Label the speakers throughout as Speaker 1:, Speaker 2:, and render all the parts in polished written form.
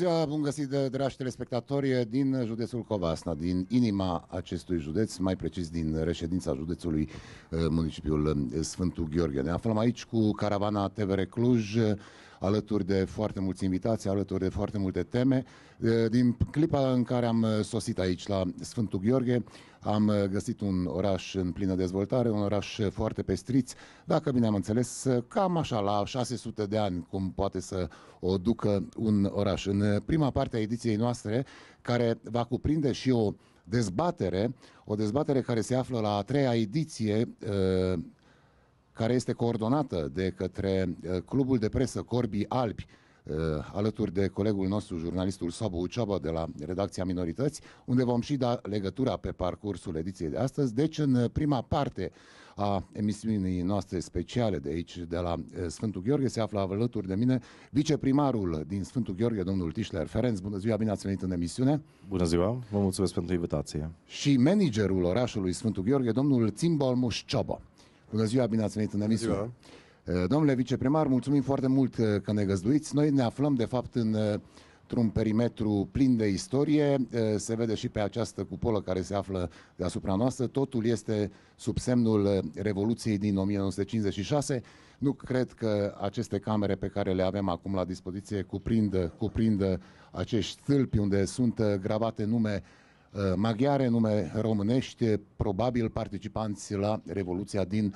Speaker 1: ziua, bun găsit, dragi telespectatori, din județul Covasna, din inima acestui județ, mai precis din reședința județului, municipiul Sfântul Gheorghe. Ne aflăm aici cu caravana TVR Cluj, alături de foarte mulți invitați, alături de foarte multe teme. Din clipa în care am sosit aici la Sfântul Gheorghe, am găsit un oraș în plină dezvoltare, un oraș foarte pestriț, dacă bine am înțeles, cam așa, la 600 de ani, cum poate să o ducă un oraș. În prima parte a ediției noastre, care va cuprinde și o dezbatere care se află la a treia ediție, care este coordonată de către clubul de presă Corbii Albi, alături de colegul nostru, jurnalistul Sabu Uceaba, de la redacția Minorități, unde vom și da legătura pe parcursul ediției de astăzi. Deci, în prima parte a emisiunii noastre speciale de aici, de la Sfântul Gheorghe, se află alături de mine viceprimarul din Sfântul Gheorghe, domnul Tischler Ferenc. Bună ziua, bine ați venit în emisiune.
Speaker 2: Bună ziua, vă mulțumesc pentru invitație.
Speaker 1: Și managerul orașului Sfântul Gheorghe, domnul Țimbalmuș Cioba. Bună ziua, bine ați venit în emisiune. Bună ziua. Domnule viceprimar, mulțumim foarte mult că ne găzduiți. Noi ne aflăm, de fapt, într-un perimetru plin de istorie. Se vede și pe această cupolă care se află deasupra noastră. Totul este sub semnul Revoluției din 1956. Nu cred că aceste camere pe care le avem acum la dispoziție cuprind acești stâlpi unde sunt gravate nume maghiare, nume românești, probabil participanți la Revoluția din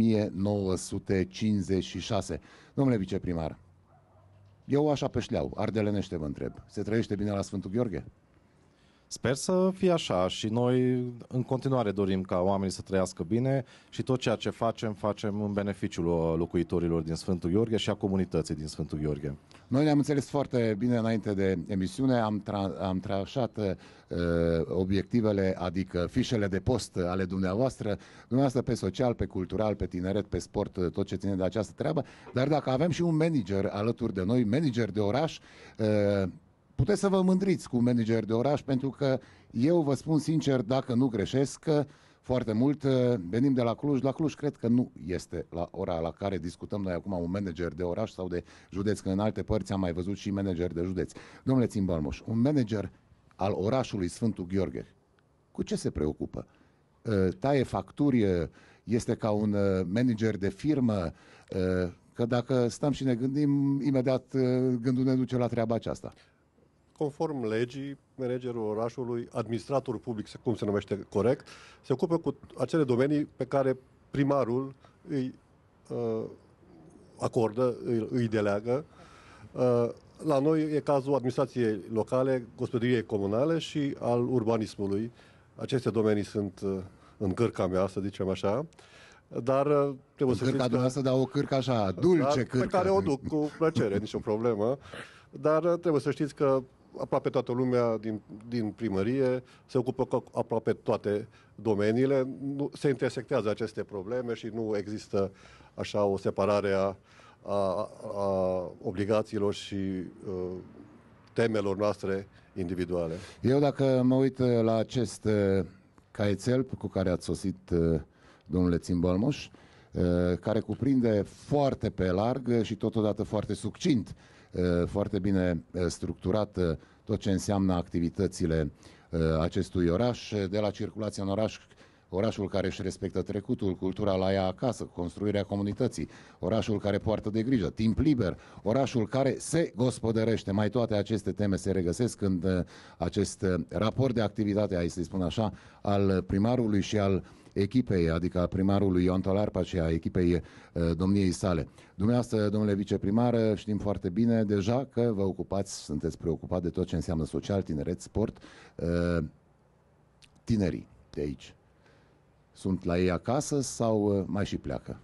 Speaker 1: 1956. Domnule viceprimar, eu așa pe șleau, ardelenește vă întreb, se trăiește bine la Sfântul Gheorghe?
Speaker 2: Sper să fie așa și noi în continuare dorim ca oamenii să trăiască bine și tot ceea ce facem în beneficiul locuitorilor din Sfântul Gheorghe și a comunității din Sfântul Gheorghe. Noi
Speaker 1: ne-am înțeles foarte bine înainte de emisiune, am trașat obiectivele, adică fișele de post ale dumneavoastră pe social, pe cultural, pe tineret, pe sport, tot ce ține de această treabă, dar dacă avem și un manager alături de noi, manager de oraș, puteți să vă mândriți cu manager de oraș, pentru că eu vă spun sincer, dacă nu greșesc, foarte mult venim de la Cluj. La Cluj cred că nu este la ora la care discutăm noi acum un manager de oraș sau de județ, că în alte părți am mai văzut și manager de județ. Domnule Țimbalmuș, un manager al orașului Sfântul Gheorghe, cu ce se preocupă? Taie facturi, este ca un manager de firmă, că dacă stăm și ne gândim, imediat gândul ne duce la treaba aceasta.
Speaker 3: Conform legii, managerul orașului, administratorul public, cum se numește corect, se ocupă cu acele domenii pe care primarul îi acordă, îi deleagă. La noi e cazul administrației locale, gospodăriei comunale și al urbanismului. Aceste domenii sunt în cârca mea, să zicem așa. Dar trebuie să știți
Speaker 1: că... dar o cârcă așa, dulce cârcă.
Speaker 3: Pe care o duc cu plăcere, nicio problemă. Dar trebuie să știți că aproape toată lumea din primărie se ocupă cu aproape toate domeniile. Se intersectează aceste probleme și nu există așa o separare a obligațiilor și temelor noastre individuale.
Speaker 1: Eu dacă mă uit la acest caietel cu care ați sosit, domnule Țimbalmuș, care cuprinde foarte pe larg și totodată foarte succint, foarte bine structurat tot ce înseamnă activitățile acestui oraș, de la circulația în oraș, orașul care își respectă trecutul, cultura la ea acasă, construirea comunității, orașul care poartă de grijă, timp liber, orașul care se gospodărește. Mai toate aceste teme se regăsesc în acest raport de activitate, hai să-i spun așa, al primarului și al echipei, adică a primarului Ioan Tolarpa și a echipei domniei sale. Dumneavoastră, domnule viceprimar, știm foarte bine deja că vă ocupați, sunteți preocupat de tot ce înseamnă social, tineret, sport. Tinerii de aici sunt la ei acasă sau mai și pleacă?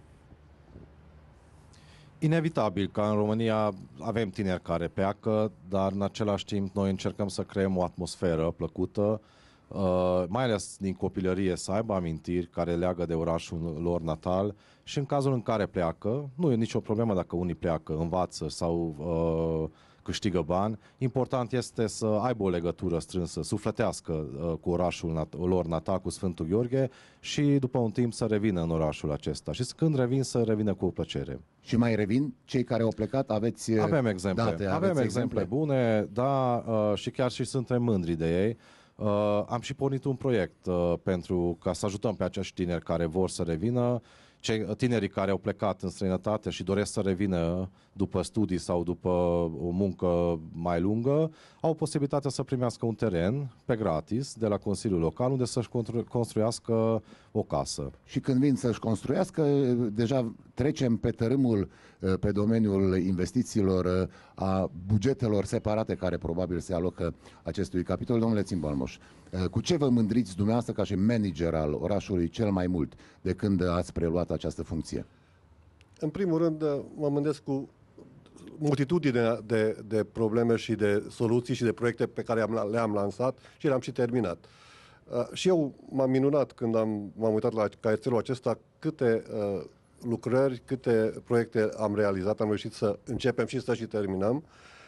Speaker 2: Inevitabil că în România avem tineri care pleacă, dar în același timp noi încercăm să creăm o atmosferă plăcută, mai ales din copilărie, să aibă amintiri care leagă de orașul lor natal și în cazul în care pleacă, nu e nicio problemă dacă unii pleacă, învață sau câștigă bani. Important este să aibă o legătură strânsă, sufletească cu orașul lor natal, cu Sfântul Gheorghe și după un timp să revină în orașul acesta. Și când revin, să revină cu plăcere.
Speaker 1: Și mai revin cei care au plecat?
Speaker 2: Avem exemple. Avem exemple bune, da, și chiar și suntem mândri de ei. Am și pornit un proiect pentru ca să ajutăm pe acești tineri care vor să revină, tinerii care au plecat în străinătate și doresc să revină după studii sau după o muncă mai lungă, au posibilitatea să primească un teren pe gratis de la Consiliul Local unde să-și construiască o casă.
Speaker 1: Și când vin să-și construiască, deja trecem pe tărâmul, pe domeniul investițiilor, a bugetelor separate care probabil se alocă acestui capitol. Domnule Țimbalmoș, cu ce vă mândriți dumneavoastră ca și manager al orașului cel mai mult de când ați preluat această funcție?
Speaker 3: În primul rând, mă mândresc cu multitudinea de probleme și de soluții și de proiecte pe care le-am lansat și le-am și terminat. Și eu m-am minunat când m-am uitat la caietelul acesta câte lucrări, câte proiecte am realizat, am reușit să începem și să și terminăm,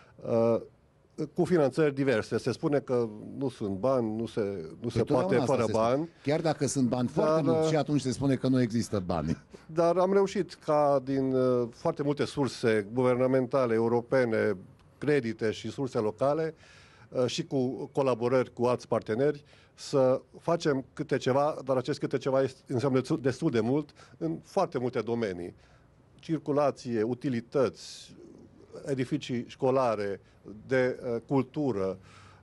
Speaker 3: cu finanțări diverse. Se spune că nu sunt bani, nu se poate fără bani.
Speaker 1: Chiar dacă sunt bani foarte mulți, și atunci se spune că nu există bani.
Speaker 3: Dar am reușit ca din foarte multe surse guvernamentale, europene, credite și surse locale și cu colaborări cu alți parteneri să facem câte ceva, dar acest câte ceva înseamnă destul de mult în foarte multe domenii. Circulație, utilități, edificii școlare, de cultură,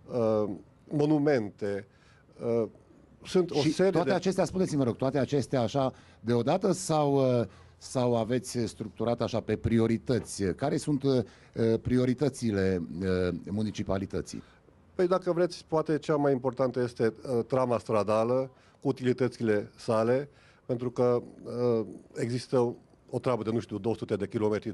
Speaker 3: monumente. Sunt o serie
Speaker 1: toate acestea, spuneți-mă rog, toate acestea așa deodată sau aveți structurat așa pe priorități? Care sunt prioritățile municipalității?
Speaker 3: Păi dacă vreți, poate cea mai importantă este trama stradală cu utilitățile sale, pentru că există o travă de, 200 de kilometri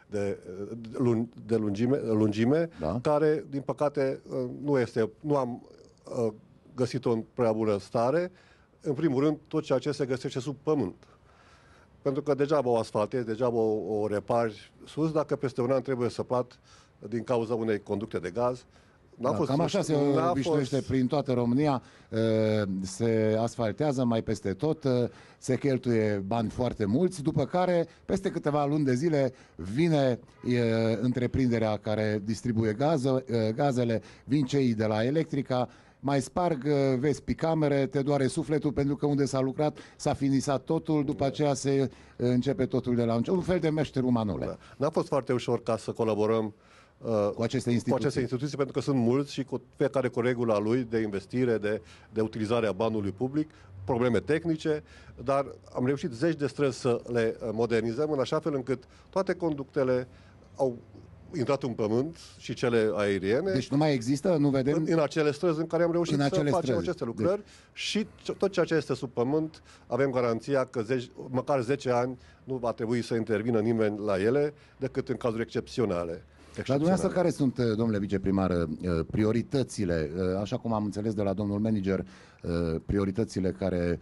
Speaker 3: de lungime, da, care, din păcate, nu am găsit-o în prea bună stare. În primul rând, tot ceea ce se găsește sub pământ. Pentru că degeaba o asfaltezi, degeaba o repari sus, dacă peste un an trebuie să plat din cauza unei conducte de gaz.
Speaker 1: Cam așa se obișnuiește prin toată România, se asfaltează mai peste tot, se cheltuie bani foarte mulți, după care, peste câteva luni de zile, vine întreprinderea care distribuie gazele, vin cei de la Electrica, mai sparg, vezi picamere, te doare sufletul pentru că unde s-a lucrat s-a finisat totul, după aceea se începe totul de la început. Un fel de meșteru Manole.
Speaker 3: Da. N-a fost foarte ușor ca să colaborăm
Speaker 1: cu aceste instituții,
Speaker 3: pentru că sunt mulți și fiecare cu regula lui de investire, de utilizare a banului public, probleme tehnice, dar am reușit zeci de străzi să le modernizăm în așa fel încât toate conductele au intrat în pământ și cele aeriene.
Speaker 1: Deci nu mai există, nu vedem?
Speaker 3: În acele străzi în care am reușit să facem aceste lucrări și tot ceea ce este sub pământ, avem garanția că măcar 10 ani nu va trebui să intervină nimeni la ele decât în cazuri excepționale.
Speaker 1: La dumneavoastră, care sunt, domnule viceprimar, prioritățile, așa cum am înțeles de la domnul manager, prioritățile care,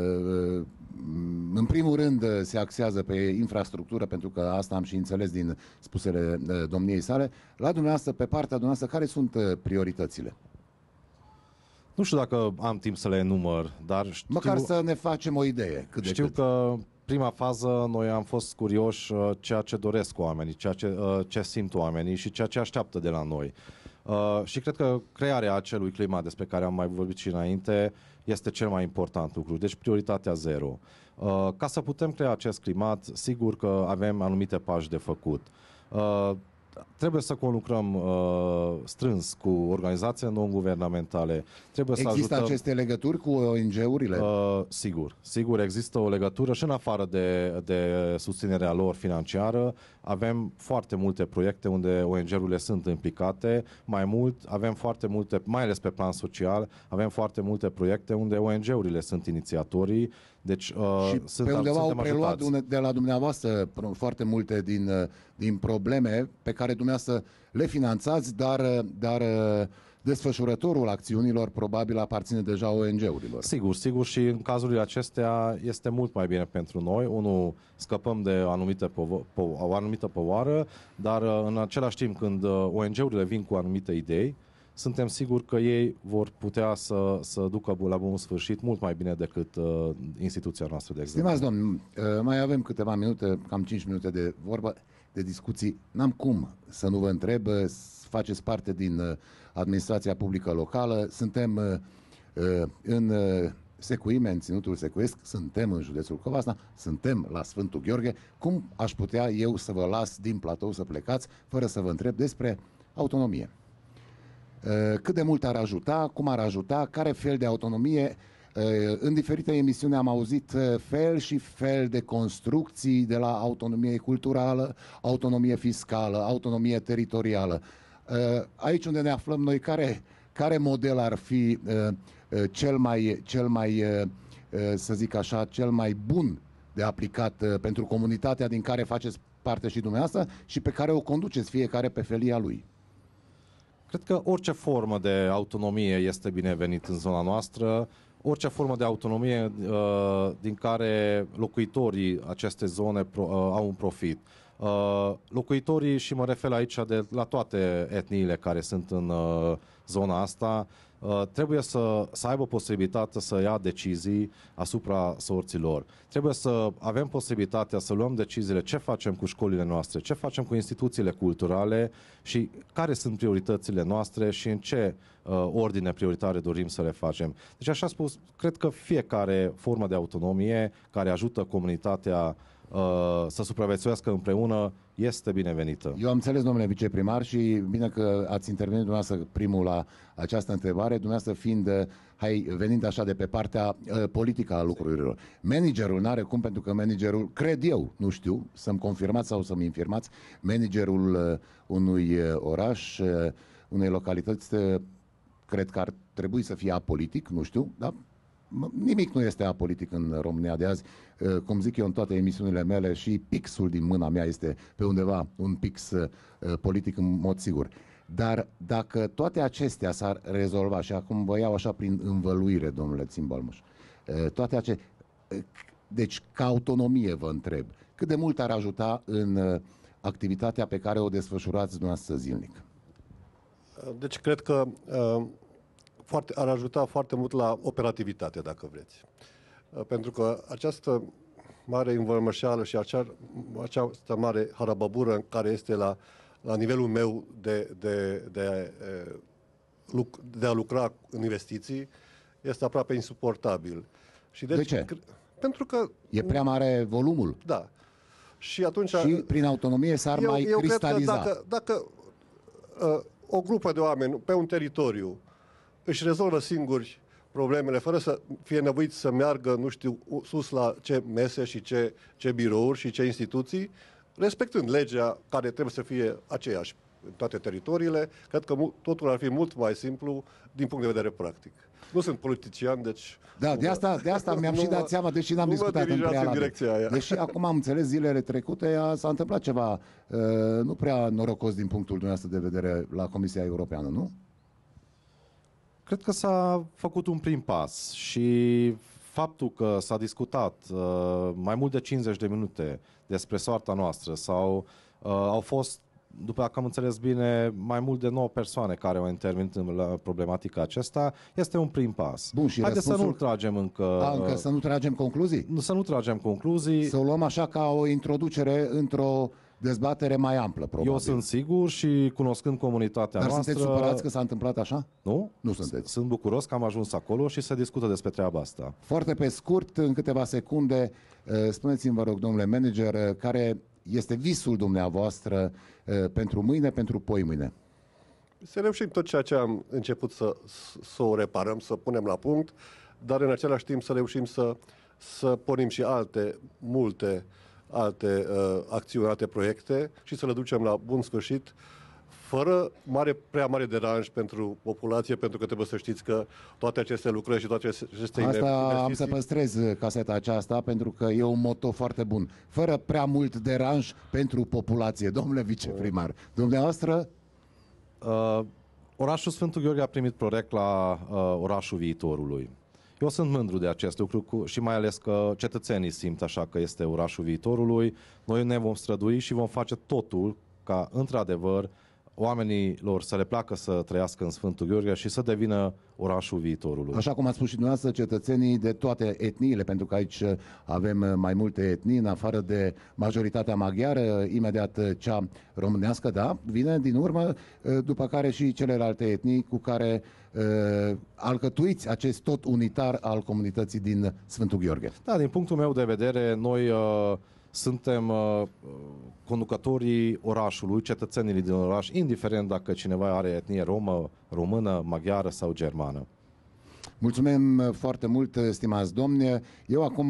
Speaker 1: în primul rând, se axează pe infrastructură, pentru că asta am și înțeles din spusele domniei sale. La dumneavoastră, pe partea dumneavoastră, care sunt prioritățile?
Speaker 2: Nu știu dacă am timp să le enumăr, dar
Speaker 1: măcar să ne facem o idee.
Speaker 2: Știu că prima fază noi am fost curioși ceea ce doresc oamenii, ce simt oamenii și ceea ce așteaptă de la noi. Și cred că crearea acelui climat despre care am mai vorbit și înainte este cel mai important lucru. Deci prioritatea zero. Ca să putem crea acest climat, sigur că avem anumite pași de făcut. Trebuie să conlucrăm strâns cu organizațiile non-guvernamentale.
Speaker 1: Există aceste legături cu ONG-urile?
Speaker 2: Sigur, există o legătură și în afară de susținerea lor financiară. Avem foarte multe proiecte unde ONG-urile sunt implicate. Mai mult, avem foarte multe, mai ales pe plan social, avem foarte multe proiecte unde ONG-urile sunt inițiatorii. Deci,
Speaker 1: și pe undeva au preluat de la dumneavoastră foarte multe din probleme pe care dumneavoastră le finanțați, dar desfășurătorul acțiunilor probabil aparține deja ONG-urilor.
Speaker 2: Sigur, sigur, și în cazurile acestea este mult mai bine pentru noi. Unul, scăpăm de o anumită povară, dar în același timp când ONG-urile vin cu anumite idei, suntem siguri că ei vor putea să ducă la bun sfârșit mult mai bine decât instituția noastră, de exemplu.
Speaker 1: Stimați domni, mai avem câteva minute, cam 5 minute de vorbă, de discuții. N-am cum să nu vă întreb, faceți parte din administrația publică locală, suntem în Secuime, în Ținutul Secuiesc, suntem în județul Covasna, suntem la Sfântul Gheorghe. Cum aș putea eu să vă las din platou să plecați fără să vă întreb despre autonomie? Cât de mult ar ajuta, cum ar ajuta, care fel de autonomie? În diferite emisiuni am auzit fel și fel de construcții, de la autonomie culturală, autonomie fiscală, autonomie teritorială. Aici unde ne aflăm noi, care model ar fi cel mai, să zic așa, cel mai bun de aplicat pentru comunitatea din care faceți parte și dumneavoastră și pe care o conduceți fiecare pe felia lui?
Speaker 2: Cred că orice formă de autonomie este binevenit în zona noastră, orice formă de autonomie din care locuitorii acestei zone au un profit. Locuitorii, și mă refer aici la toate etniile care sunt în zona asta, trebuie să aibă posibilitatea să ia decizii asupra sorților. Trebuie să avem posibilitatea să luăm deciziile ce facem cu școlile noastre, ce facem cu instituțiile culturale și care sunt prioritățile noastre și în ce ordine prioritare dorim să le facem. Deci, așa spus, cred că fiecare formă de autonomie care ajută comunitatea să supraviețuiască împreună este binevenită.
Speaker 1: Eu am înțeles, domnule viceprimar, și bine că ați intervenit dumneavoastră primul la această întrebare, dumneavoastră venind așa de pe partea politică a lucrurilor. Managerul n-are cum, pentru că managerul, cred eu, nu știu, să-mi confirmați sau să-mi infirmați, managerul unui oraș, unei localități, cred că ar trebui să fie apolitic, nu știu, da? Nimic nu este apolitic în România de azi. Cum zic eu în toate emisiunile mele, și pixul din mâna mea este pe undeva un pix politic în mod sigur. Dar dacă toate acestea s-ar rezolva, și acum vă iau așa prin învăluire, domnule Țimbalmuș, deci ca autonomie vă întreb, cât de mult ar ajuta în activitatea pe care o desfășurați dumneavoastră zilnic?
Speaker 3: Deci cred că ar ajuta foarte mult la operativitate, dacă vreți. Pentru că această mare învălmășeală și această mare harababură care este la nivelul meu de a lucra în investiții este aproape insuportabil. Și
Speaker 1: de ce?
Speaker 3: Pentru că
Speaker 1: e prea mare volumul.
Speaker 3: Da. Și atunci...
Speaker 1: Și prin autonomie s-ar mai cristaliza.
Speaker 3: Cred că dacă o grupă de oameni pe un teritoriu își rezolvă singuri problemele, fără să fie nevoiți să meargă, nu știu, sus la ce mese și ce birouri și ce instituții, respectând legea care trebuie să fie aceeași în toate teritoriile, cred că totul ar fi mult mai simplu din punct de vedere practic. Nu sunt politician, deci...
Speaker 1: Da, de asta mi-am și dat seama, deși n-am discutat în prealabil. Deși acum am înțeles, zilele trecute s-a întâmplat ceva nu prea norocos din punctul dumneavoastră de vedere la Comisia Europeană, nu?
Speaker 2: Cred că s-a făcut un prim pas și faptul că s-a discutat mai mult de 50 de minute despre soarta noastră sau au fost, după că am înțeles bine, mai mult de 9 persoane care au intervenit la problematica aceasta, este un prim pas.
Speaker 1: Bun, și
Speaker 2: haideți să nu tragem încă...
Speaker 1: să nu tragem concluzii?
Speaker 2: Să nu tragem concluzii.
Speaker 1: Să o luăm așa ca o introducere într-o dezbatere mai amplă, probabil.
Speaker 2: Eu sunt sigur și cunoscând comunitatea noastră...
Speaker 1: Dar sunteți supărați că s-a întâmplat așa?
Speaker 2: Nu?
Speaker 1: Nu sunteți.
Speaker 2: Sunt bucuros că am ajuns acolo și se discută despre treaba asta.
Speaker 1: Foarte pe scurt, în câteva secunde, spuneți-mi, vă rog, domnule manager, care este visul dumneavoastră pentru mâine, pentru poimâine?
Speaker 3: Să reușim tot ceea ce am început să o reparăm, să punem la punct, dar în același timp să reușim să pornim și multe alte acțiuni, alte proiecte și să le ducem la bun sfârșit, fără prea mare deranj pentru populație, pentru că trebuie să știți că toate aceste lucrări și toate aceste investiții...
Speaker 1: Am să păstrez caseta aceasta, pentru că e un moto foarte bun. Fără prea mult deranj pentru populație, domnule viceprimar. Dumneavoastră?
Speaker 2: Orașul Sfântul Gheorghe a primit proiect la orașul viitorului. Eu sunt mândru de acest lucru și mai ales că cetățenii simt așa că este orașul viitorului. Noi ne vom strădui și vom face totul ca, într-adevăr, oamenii lor să le placă să trăiască în Sfântul Gheorghe și să devină orașul viitorului.
Speaker 1: Așa cum ați spus și dumneavoastră, cetățenii de toate etniile, pentru că aici avem mai multe etnii, în afară de majoritatea maghiară, imediat cea românească, da, vine din urmă, după care și celelalte etnii cu care alcătuiți acest tot unitar al comunității din Sfântul Gheorghe.
Speaker 2: Da, din punctul meu de vedere, noi suntem conducătorii orașului, cetățenii din oraș, indiferent dacă cineva are etnie romă, română, maghiară sau germană.
Speaker 1: Mulțumim foarte mult, stimați domni. Eu acum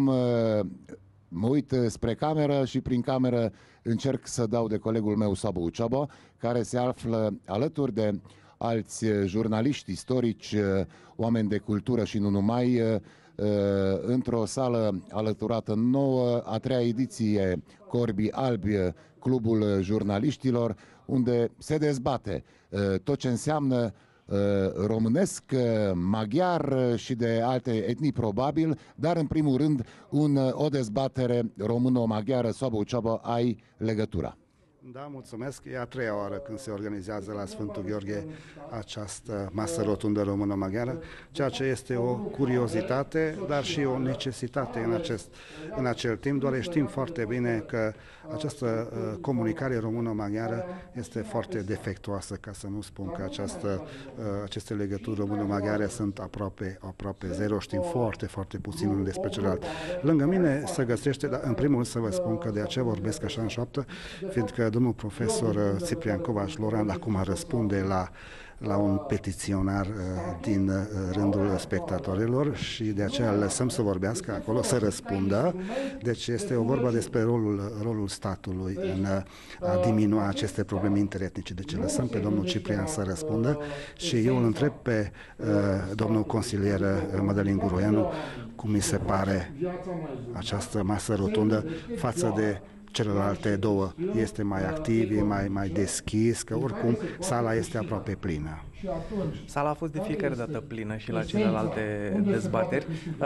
Speaker 1: mă uit spre cameră și prin cameră încerc să dau de colegul meu, Sabo Uceaba, care se află alături de alți jurnaliști istorici, oameni de cultură și nu numai, într-o sală alăturată nouă, a treia ediție Corbii Albi, Clubul Jurnaliștilor, unde se dezbate tot ce înseamnă românesc, maghiar și de alte etnii probabil, dar în primul rând o dezbatere româno-maghiară. Sabo Uceaba, ai legătura.
Speaker 4: Da, mulțumesc. E a treia oară când se organizează la Sfântul Gheorghe această masă rotundă română-maghiară, ceea ce este o curiozitate, dar și o necesitate în acel timp, doar știm foarte bine că această comunicare română-maghiară este foarte defectuoasă, ca să nu spun că aceste legături română-maghiare sunt aproape zero, știm foarte, foarte puțin unul despre celălalt. Lângă mine se găsește, dar în primul rând să vă spun că de aceea vorbesc așa în șoaptă, fiindcă domnul profesor Ciprian Covaș Loran acum răspunde la un petiționar din rândul spectatorilor și de aceea îl lăsăm să vorbească acolo, să răspundă. Deci este o vorba despre rolul statului în a diminua aceste probleme interetnice. Deci lăsăm pe domnul Ciprian să răspundă și eu îl întreb pe domnul consilier Mădălin Guroianu cum mi se pare această masă rotundă față de celelalte două. Este mai activ, e mai deschis, că oricum sala este aproape plină.
Speaker 5: Sala a fost de fiecare dată plină și la celelalte dezbateri.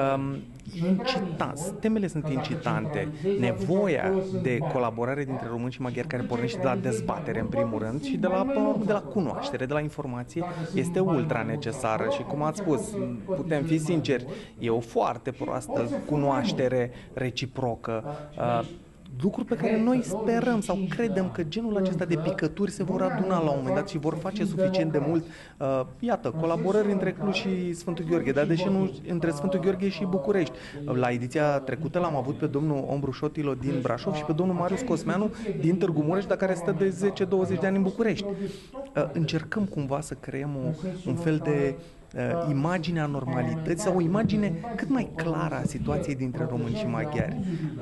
Speaker 5: Temele sunt incitante. Nevoia de colaborare dintre români și maghiari, care pornește de la dezbatere în primul rând și de la cunoaștere, de la informație, este ultra necesară și, cum ați spus, putem fi sinceri, e o foarte proastă cunoaștere reciprocă. Lucruri pe care noi sperăm sau credem că genul acesta de picături se vor aduna la un moment dat și vor face suficient de mult. Iată, colaborări între Cluj și Sfântul Gheorghe, dar de ce nu între Sfântul Gheorghe și București? La ediția trecută l-am avut pe domnul Ombru Șotilo din Brașov și pe domnul Marius Cosmeanu din Târgu Mureș, dar care stă de 10-20 de ani în București. Încercăm cumva să creăm un fel de imagine a normalității sau o imagine cât mai clară a situației dintre români și maghiari.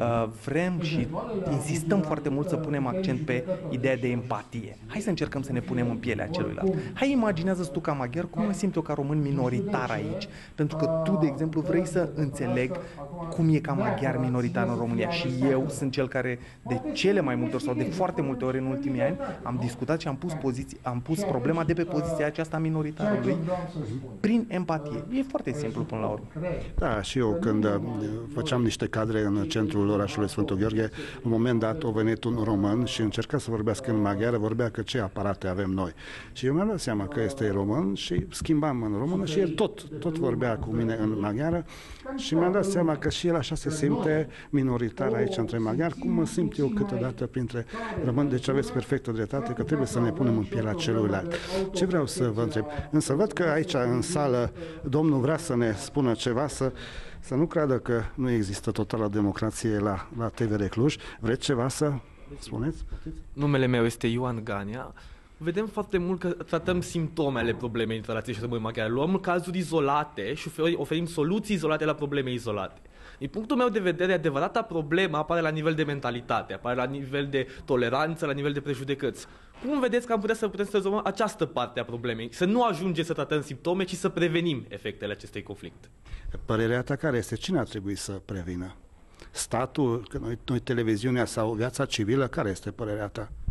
Speaker 5: Vrem și insistăm foarte mult să punem accent pe ideea de empatie. Hai să încercăm să ne punem în pielea celuilalt. Hai, imaginează-ți tu ca maghiar cum mă simt eu ca român minoritar aici. Pentru că tu, de exemplu, vrei să înțeleg cum e ca maghiar minoritar în România și eu sunt cel care de cele mai multe ori sau de foarte multe ori în ultimii ani am discutat și am pus problema de pe poziția aceasta a minoritarului prin empatie. E foarte simplu până la urmă.
Speaker 4: Da, și eu când făceam niște cadre în centrul orașului Sfântul Gheorghe, în moment dat a venit un român și încerca să vorbească în maghiară, vorbea că ce aparate avem noi. Și eu mi-am dat seama că este român și schimbam în română și el tot vorbea cu mine în maghiară și mi-am dat seama că și el așa se simte minoritar aici între maghiari, cum mă simt eu câteodată printre români. Deci aveți perfectă dreptate că trebuie să ne punem în pielea celuilalt. Ce vreau să vă întreb? Însă văd că aici în sală domnul vrea să ne spună ceva, să nu creadă că nu există totală democrație la TVR Cluj. Vreți ceva să spuneți?
Speaker 6: Numele meu este Ioan Gania. Vedem foarte mult că tratăm simptomele problemei interației și români maghiari. Luăm cazuri izolate și oferim soluții izolate la probleme izolate. Din punctul meu de vedere, adevărata problemă apare la nivel de mentalitate, apare la nivel de toleranță, la nivel de prejudecăți. Cum vedeți că am putea să rezolvăm această parte a problemei? Să nu ajungem să tratăm simptome, ci să prevenim efectele acestui conflict.
Speaker 4: Părerea ta care este? Cine ar trebui să prevină? Statul, noi televiziunea sau viața civilă? Care este părerea ta?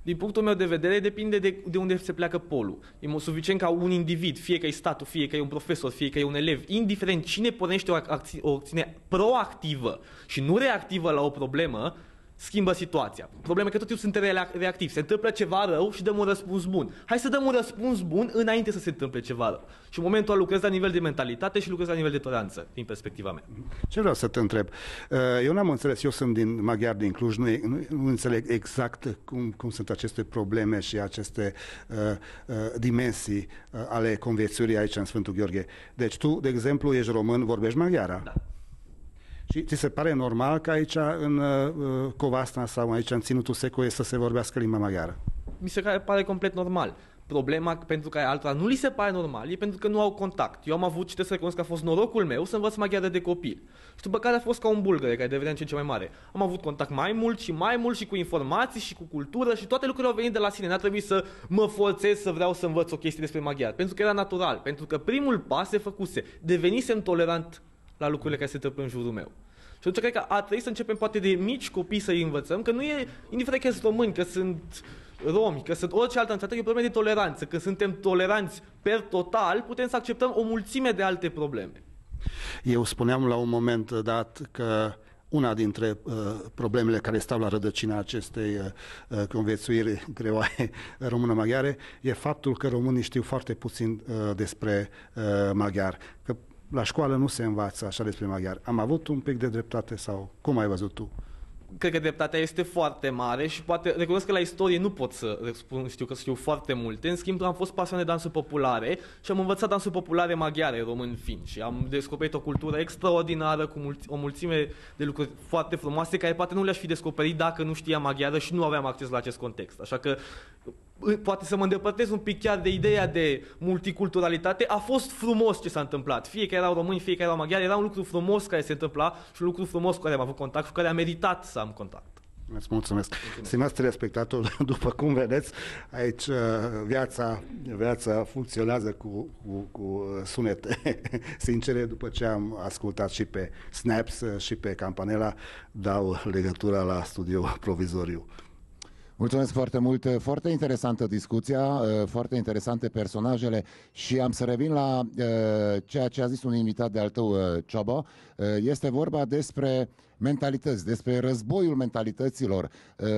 Speaker 6: Din punctul meu de vedere, depinde de unde se pleacă polul. E suficient ca un individ, fie că e statul, fie că e un profesor, fie că e un elev, indiferent cine pornește o acțiune proactivă și nu reactivă la o problemă, schimbă situația. Problema e că tot timpul suntem reactivi. Se întâmplă ceva rău și dăm un răspuns bun. Hai să dăm un răspuns bun înainte să se întâmple ceva rău. Și în momentul ăla lucrez la nivel de mentalitate și lucrez la nivel de toleranță, din perspectiva mea.
Speaker 4: Ce vreau să te întreb? Eu n-am înțeles, eu sunt maghiar din Cluj, nu înțeleg exact cum sunt aceste probleme și aceste dimensii ale conviețuirii aici în Sfântul Gheorghe. Deci tu, de exemplu, ești român, vorbești maghiara.
Speaker 6: Da.
Speaker 4: Și ți se pare normal că aici în Covasna sau aici în Ținutul Secu să se vorbească limba maghiară?
Speaker 6: Mi se pare complet normal. Problema pentru care altora nu li se pare normal e pentru că nu au contact. Eu am avut, și trebuie să recunosc că a fost norocul meu să învăț maghiară de copil. Și după care a fost ca un bulgăre care devenea în ce mai mare. Am avut contact mai mult și cu informații și cu cultură și toate lucrurile au venit de la sine. N-a trebuit să mă forțez să vreau să învăț o chestie despre maghiar. Pentru că era natural. Pentru că primul pas se făcuse. Devenisem tolerant la lucrurile care se întâmplă în jurul meu. Și atunci cred că a trebuit să începem poate de mici copii să-i învățăm, că nu e, indiferent că sunt români, că sunt romi, că sunt orice altă naționalitate, e o problemă de toleranță. Când suntem toleranți per total, putem să acceptăm o mulțime de alte probleme.
Speaker 4: Eu spuneam la un moment dat că una dintre problemele care stau la rădăcina acestei conviețuiri greoaie română-maghiare e faptul că românii știu foarte puțin despre maghiar. Că la școală nu se învață așa despre maghiar. Am avut un pic de dreptate sau cum ai văzut tu?
Speaker 6: Cred că dreptatea este foarte mare și poate recunosc că la istorie nu pot să răspund, știu că știu foarte multe. În schimb, am fost pasionat de dansuri populare și am învățat dansuri populare maghiare, român fiind, și am descoperit o cultură extraordinară cu o mulțime de lucruri foarte frumoase care poate nu le-aș fi descoperit dacă nu știam maghiară și nu aveam acces la acest context. Așa că poate să mă îndepărtez un pic chiar de ideea de multiculturalitate. A fost frumos ce s-a întâmplat. Fie că erau români, fie că erau maghiari, era un lucru frumos care se întâmpla și un lucru frumos cu care am avut contact și cu care a meritat să am contact.
Speaker 4: Îți mulțumesc. Stimați telespectatori, după cum vedeți, aici viața funcționează cu sunete sincere. După ce am ascultat și pe Snaps și pe Campanella, dau legătura la studio provizoriu.
Speaker 1: Mulțumesc foarte mult, foarte interesantă discuția, foarte interesante personajele și am să revin la ceea ce a zis un invitat de al tău, Ciobo. Este vorba despre mentalități, despre războiul mentalităților.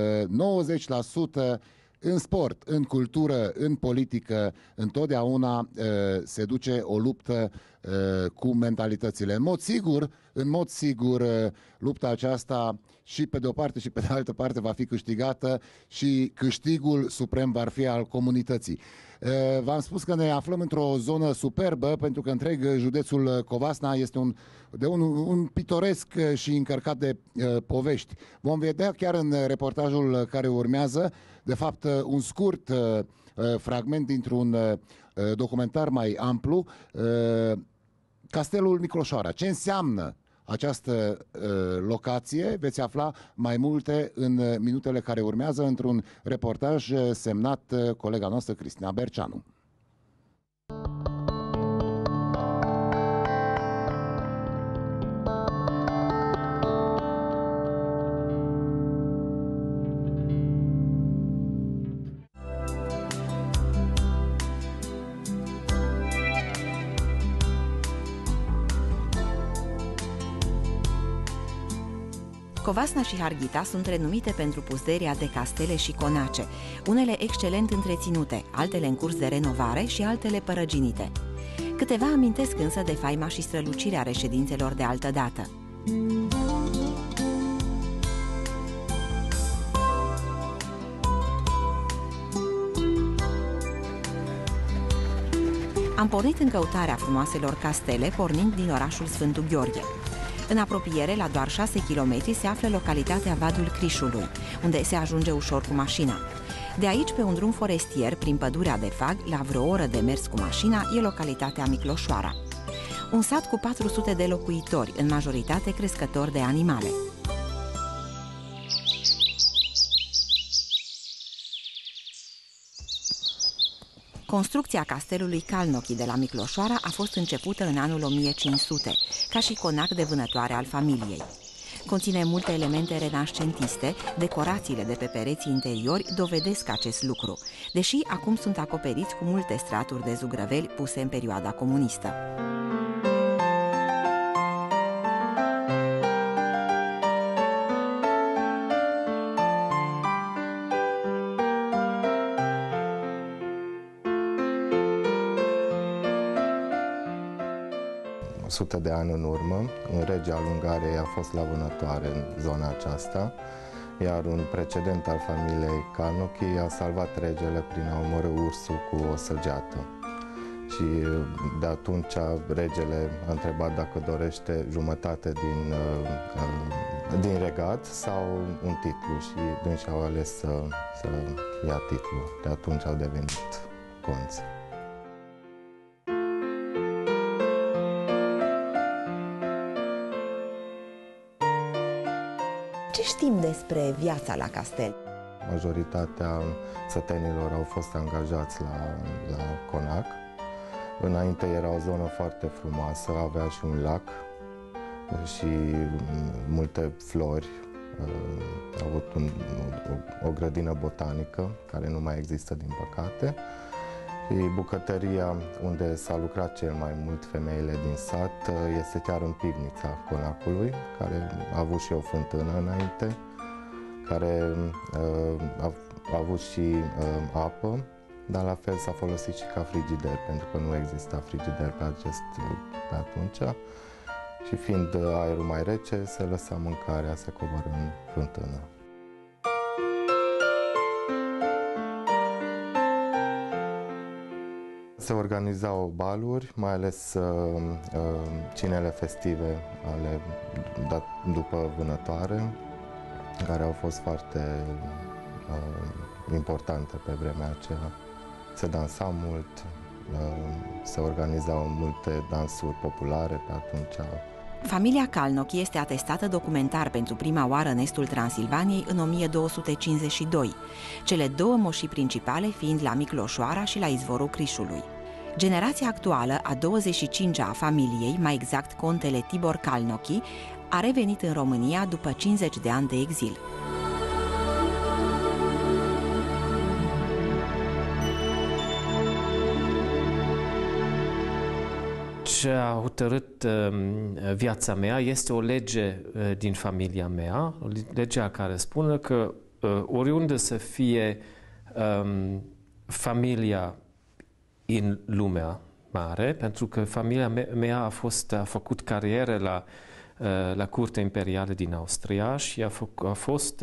Speaker 1: 90% în sport, în cultură, în politică, întotdeauna se duce o luptă cu mentalitățile. În mod sigur, lupta aceasta și pe de o parte și pe de altă parte va fi câștigată și câștigul suprem va fi al comunității. V-am spus că ne aflăm într-o zonă superbă pentru că întreg județul Covasna este un pitoresc și încărcat de povești. Vom vedea chiar în reportajul care urmează, de fapt, un scurt fragment dintr-un documentar mai amplu, Castelul Micloșoara. Ce înseamnă această locație? Veți afla mai multe în minutele care urmează într-un reportaj semnat colega noastră Cristina Berceanu.
Speaker 7: Covasna și Harghita sunt renumite pentru pusteria de castele și conace, unele excelent întreținute, altele în curs de renovare și altele părăginite. Câteva amintesc însă de faima și strălucirea reședințelor de altădată. Am pornit în căutarea frumoaselor castele, pornind din orașul Sfântul Gheorghe. În apropiere, la doar 6 km, se află localitatea Vadul Crișului, unde se ajunge ușor cu mașina. De aici, pe un drum forestier, prin pădurea de Fag, la vreo oră de mers cu mașina, e localitatea Micloșoara. Un sat cu 400 de locuitori, în majoritate crescători de animale. Construcția castelului Calnochi de la Micloșoara a fost începută în anul 1500, ca și conac de vânătoare al familiei. Conține multe elemente renascentiste, decorațiile de pe pereții interiori dovedesc acest lucru, deși acum sunt acoperiți cu multe straturi de zugrăveli puse în perioada comunistă.
Speaker 8: Sute de ani în urmă, un rege al Ungariei a fost la vânătoare în zona aceasta, iar un precedent al familiei Kalnoky a salvat regele prin a omorî ursul cu o săgeată. Și de atunci regele a întrebat dacă dorește jumătate din regat sau un titlu și dânsii au ales să ia titlul. De atunci au devenit conți.
Speaker 7: Ce știm despre viața la castel?
Speaker 8: Majoritatea sătenilor au fost angajați la conac. Înainte era o zonă foarte frumoasă, avea și un lac și multe flori. A avut o grădină botanică, care nu mai există din păcate. Și bucătăria unde s-a lucrat cel mai mult femeile din sat este chiar în pivnița conacului, care a avut și o fântână înainte, care a avut și apă, dar la fel s-a folosit și ca frigider, pentru că nu exista frigider pe atunci. Și fiind aerul mai rece, se lăsa mâncarea să coboară în fântână. Se organizau baluri, mai ales cinele festive după vânătoare, care au fost foarte importante pe vremea aceea. Se dansa mult, se organizau multe dansuri populare pe atunci.
Speaker 7: Familia Kalnoky este atestată documentar pentru prima oară în estul Transilvaniei în 1252, cele două moșii principale fiind la Micloșoara și la izvorul Crișului. Generația actuală, a 25-a a familiei, mai exact contele Tibor Kalnoky, a revenit în România după 50 de ani de exil.
Speaker 9: Ce a hotărât viața mea este o lege din familia mea, legea care spune că oriunde să fie familia în lumea mare, pentru că familia mea a făcut carieră la curtea imperială din Austria și a fost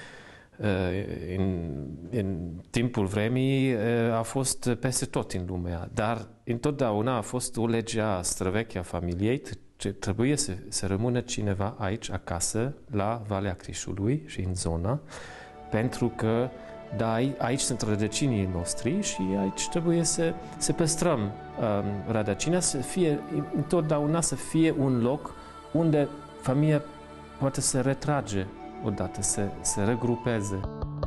Speaker 9: în timpul vremii a fost peste tot în lumea, dar întotdeauna a fost o lege a străveche a familiei, trebuie să rămână cineva aici acasă, la Valea Crișului și în zona, pentru că aici sunt rădăcinii noștri și aici trebuie să păstrăm rădăcina, întotdeauna să fie un loc unde familia poate să retrage odată, să regrupeze.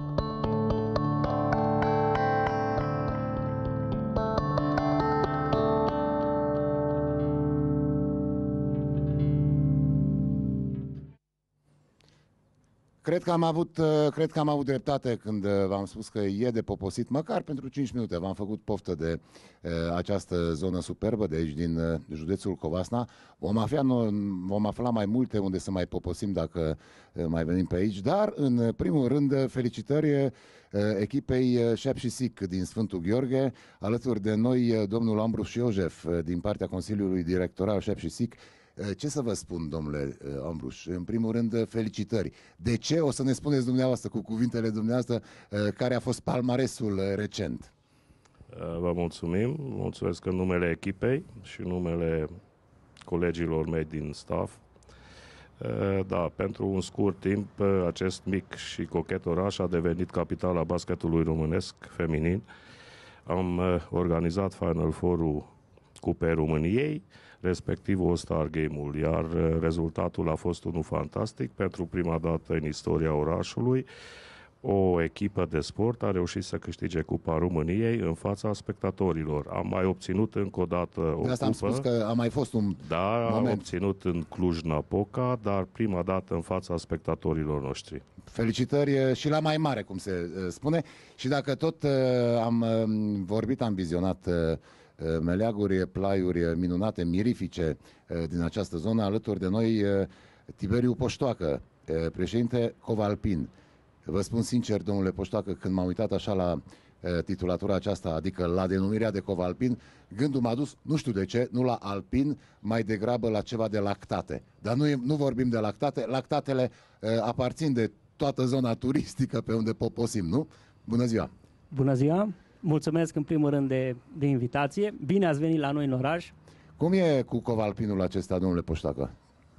Speaker 1: Cred că am avut dreptate când v-am spus că e de poposit, măcar pentru 5 minute. V-am făcut poftă de această zonă superbă de aici, din județul Covasna. Vom afla mai multe unde să mai poposim dacă mai venim pe aici, dar în primul rând felicitări echipei Șepșisic din Sfântul Gheorghe, alături de noi domnul Ambruș Iojef din partea Consiliului Directoral Șepșisic. Ce să vă spun, domnule Ambruș? În primul rând, felicitări. De ce? O să ne spuneți dumneavoastră, cu cuvintele dumneavoastră, care a fost palmaresul recent.
Speaker 10: Vă mulțumim. Mulțumesc în numele echipei și în numele colegilor mei din staff. Da, pentru un scurt timp, acest mic și cochet oraș a devenit capitala basketului românesc feminin. Am organizat Final Four-ul Cupei României, respectiv All-Star Game-ul, iar rezultatul a fost unul fantastic pentru prima dată în istoria orașului. o echipă de sport a reușit să câștige Cupa României în fața spectatorilor. Am mai obținut încă o dată o
Speaker 1: De asta am
Speaker 10: cupă.
Speaker 1: spus că a mai fost un
Speaker 10: Da, am
Speaker 1: moment.
Speaker 10: obținut în Cluj-Napoca, dar prima dată în fața spectatorilor noștri.
Speaker 1: Felicitări și la mai mare, cum se spune. Și dacă tot am vorbit, am vizionat meleaguri, plaiuri minunate, mirifice din această zonă, alături de noi Tiberiu Poștoacă, președinte Covalpin. Vă spun sincer, domnule Poștoacă, când m-am uitat așa la titulatura aceasta, adică la denumirea de Covalpin, gândul m-a dus, nu știu de ce, nu la alpin, mai degrabă la ceva de lactate. Dar nu vorbim de lactate, lactatele aparțin de toată zona turistică pe unde poposim, nu? Bună ziua!
Speaker 11: Bună ziua! Mulțumesc în primul rând de invitație. Bine ați venit la noi în oraș.
Speaker 1: Cum e cu Covalpinul acesta, domnule Poștacă?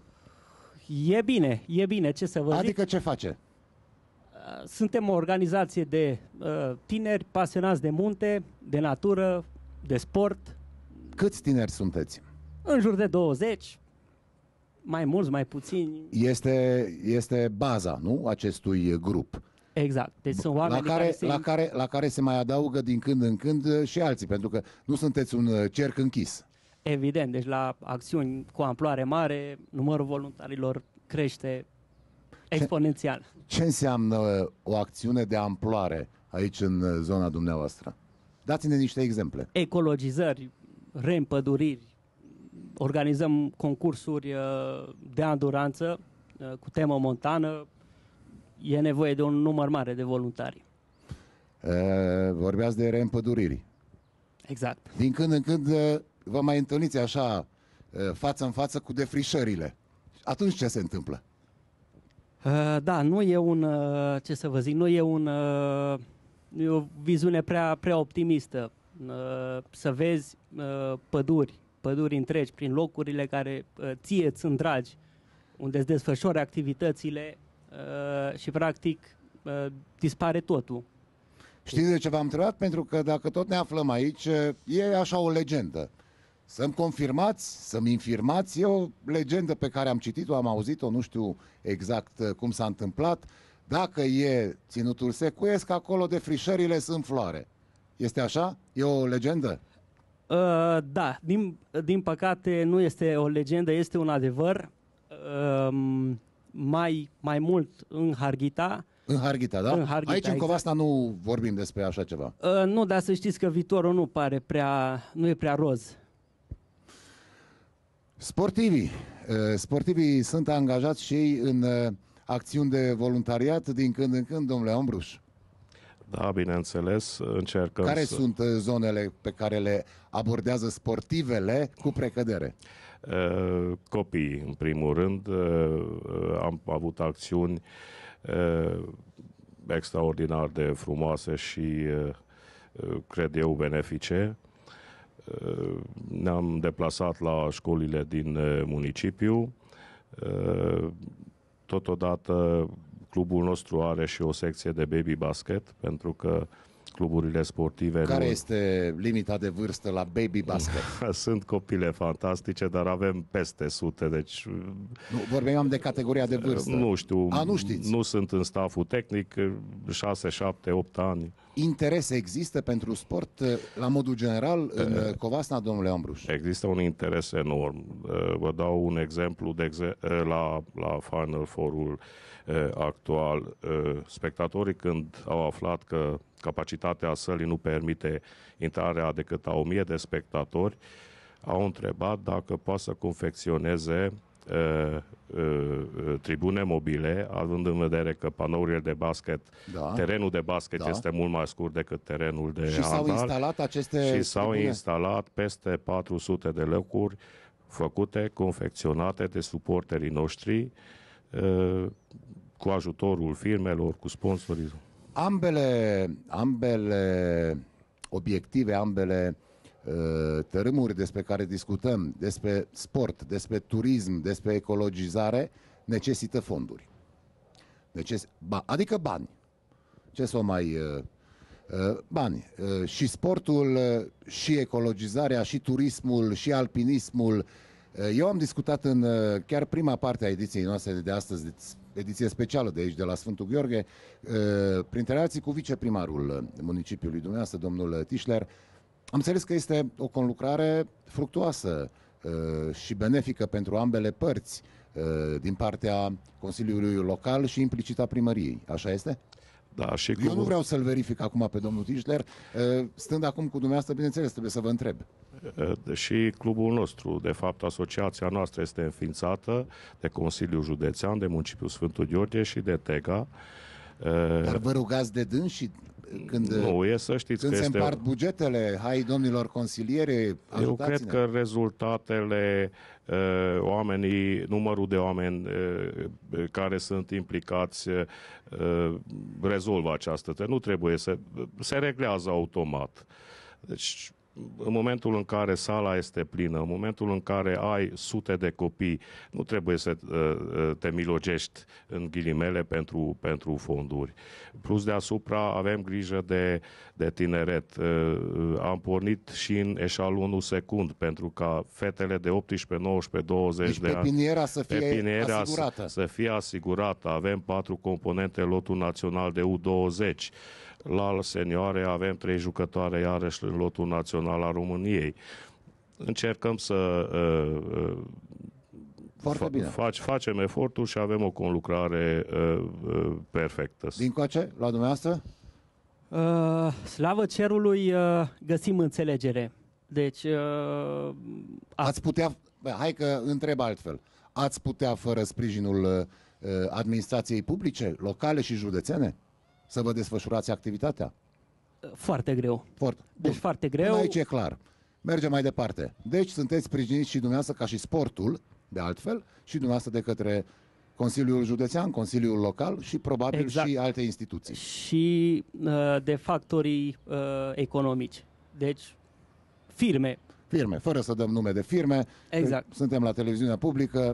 Speaker 11: E bine, ce să vă zic.
Speaker 1: Adică ce face?
Speaker 11: Suntem o organizație de tineri pasionați de munte, de natură, de sport.
Speaker 1: Câți tineri sunteți?
Speaker 11: În jur de 20, mai mulți, mai puțini.
Speaker 1: Este baza, nu? Acestui grup.
Speaker 11: Exact. Deci sunt oameni
Speaker 1: la care se mai adaugă din când în când și alții, pentru că nu sunteți un cerc închis.
Speaker 11: Evident, deci la acțiuni cu amploare mare, numărul voluntarilor crește exponențial.
Speaker 1: Ce înseamnă o acțiune de amploare aici în zona dumneavoastră? Dați-ne niște exemple.
Speaker 11: Ecologizări, reîmpăduriri, organizăm concursuri de anduranță cu temă montană, e nevoie de un număr mare de voluntari.
Speaker 1: Vorbeați de reîmpăduriri.
Speaker 11: Exact.
Speaker 1: Din când în când vă mai întâlniți așa față în față cu defrișările. Atunci ce se întâmplă?
Speaker 11: Da, nu e un, ce să vă zic, nu e o viziune prea optimistă. Să vezi păduri întregi prin locurile care ție îți sunt dragi, unde îți desfășori activitățile și practic dispare totul.
Speaker 1: Știți de ce v-am întrebat? Pentru că dacă tot ne aflăm aici, e așa o legendă. Să-mi confirmați, să-mi infirmați, e o legendă pe care am citit-o, am auzit-o, nu știu exact cum s-a întâmplat. Dacă e Ținutul Secuiesc, acolo defrișările sunt floare. Este așa? E o legendă?
Speaker 11: Da, din păcate nu este o legendă, este un adevăr. Mai mult în Harghita.
Speaker 1: În Harghita, da?
Speaker 11: În Harghita,
Speaker 1: aici, în
Speaker 11: exact.
Speaker 1: Covasna, nu vorbim despre așa ceva.
Speaker 11: Nu, dar să știți că viitorul nu e prea roz.
Speaker 1: Sportivii sunt angajați și ei în acțiuni de voluntariat din când în când, domnule Ombruș.
Speaker 10: Da, bineînțeles, încercăm
Speaker 1: Care sunt zonele pe care le abordează sportivele cu precădere?
Speaker 10: Copiii, în primul rând, am avut acțiuni extraordinar de frumoase și, cred eu, benefice. Ne-am deplasat la școlile din municipiu. Totodată, clubul nostru are și o secție de baby basket, pentru că cluburile sportive...
Speaker 1: Care este limita de vârstă la baby basket?
Speaker 10: Sunt copile fantastice, dar avem peste sute, deci...
Speaker 1: Nu, vorbeam de categoria de vârstă.
Speaker 10: Nu știu.
Speaker 1: Nu știți.
Speaker 10: Nu sunt în staful tehnic, 6, 7, 8 ani.
Speaker 1: Interes există pentru sport la modul general în Covasna, domnule Ombruș?
Speaker 10: Există un interes enorm. Vă dau un exemplu la Final Four-ul actual. Spectatorii, când au aflat că capacitatea sălii nu permite intrarea decât a 1000 de spectatori, au întrebat dacă poate să confecționeze tribune mobile, având în vedere că panourile de basket, terenul de basket este mult mai scurt decât terenul de
Speaker 1: și
Speaker 10: handbal.
Speaker 1: s-au instalat aceste
Speaker 10: Și s-au instalat peste 400 de locuri făcute, confecționate de suporterii noștri, cu ajutorul firmelor, cu sponsorii.
Speaker 1: Ambele obiective, ambele tărâmuri despre care discutăm, despre sport, despre turism, despre ecologizare, necesită fonduri. Adică bani. Ce să o mai... bani. Și sportul, și ecologizarea, și turismul, și alpinismul. Eu am discutat în chiar prima parte a ediției noastre de astăzi ediție specială de aici, de la Sfântul Gheorghe, printre alții cu viceprimarul municipiului dumneavoastră, domnul Tischler. Am înțeles că este o conlucrare fructuoasă și benefică pentru ambele părți din partea Consiliului Local și implicit a primăriei. Așa este?
Speaker 10: Da, și
Speaker 1: Eu nu vreau să-l verific acum pe domnul Tischler. Stând acum cu dumneavoastră, bineînțeles, trebuie să vă întreb.
Speaker 10: Și clubul nostru, de fapt, asociația noastră este înființată de Consiliul Județean, de Municipiul Sfântul Gheorghe și de TEGA.
Speaker 1: Dar vă rugați de dânsi când,
Speaker 10: nu, e să știți
Speaker 1: când
Speaker 10: că
Speaker 1: se
Speaker 10: este...
Speaker 1: împart bugetele, hai domnilor consiliere, ajutați-ne.
Speaker 10: Eu cred că rezultatele, numărul de oameni care sunt implicați rezolvă această. Nu trebuie să... Se reglează automat. Deci, în momentul în care sala este plină, în momentul în care ai sute de copii, nu trebuie să te milogești în ghilimele pentru fonduri. Plus deasupra avem grijă de tineret. Am pornit și în eșalonul secund pentru ca fetele de 18, 19, 20 de ani...
Speaker 1: pepiniera să fie asigurată.
Speaker 10: Să fie asigurată. Avem 4 componente, lotul național de U20. La senioare avem 3 jucătoare iarăși în lotul național al României. Încercăm să facem efortul și avem o conlucrare perfectă.
Speaker 1: Din coace, la dumneavoastră?
Speaker 11: Slavă cerului, găsim înțelegere. Deci...
Speaker 1: Ați putea... Hai că întreb altfel. Ați putea, fără sprijinul administrației publice, locale și județene, să vă desfășurați activitatea?
Speaker 11: Foarte greu.
Speaker 1: Deci
Speaker 11: foarte greu.
Speaker 1: Aici e clar. Mergem mai departe. Deci sunteți sprijiniți și dumneavoastră ca și sportul, de altfel, și dumneavoastră de către Consiliul Județean, Consiliul Local și probabil și alte instituții.
Speaker 11: Și de factorii economici. Deci firme.
Speaker 1: Firme, fără să dăm nume de firme.
Speaker 11: Exact.
Speaker 1: Suntem la televiziunea publică.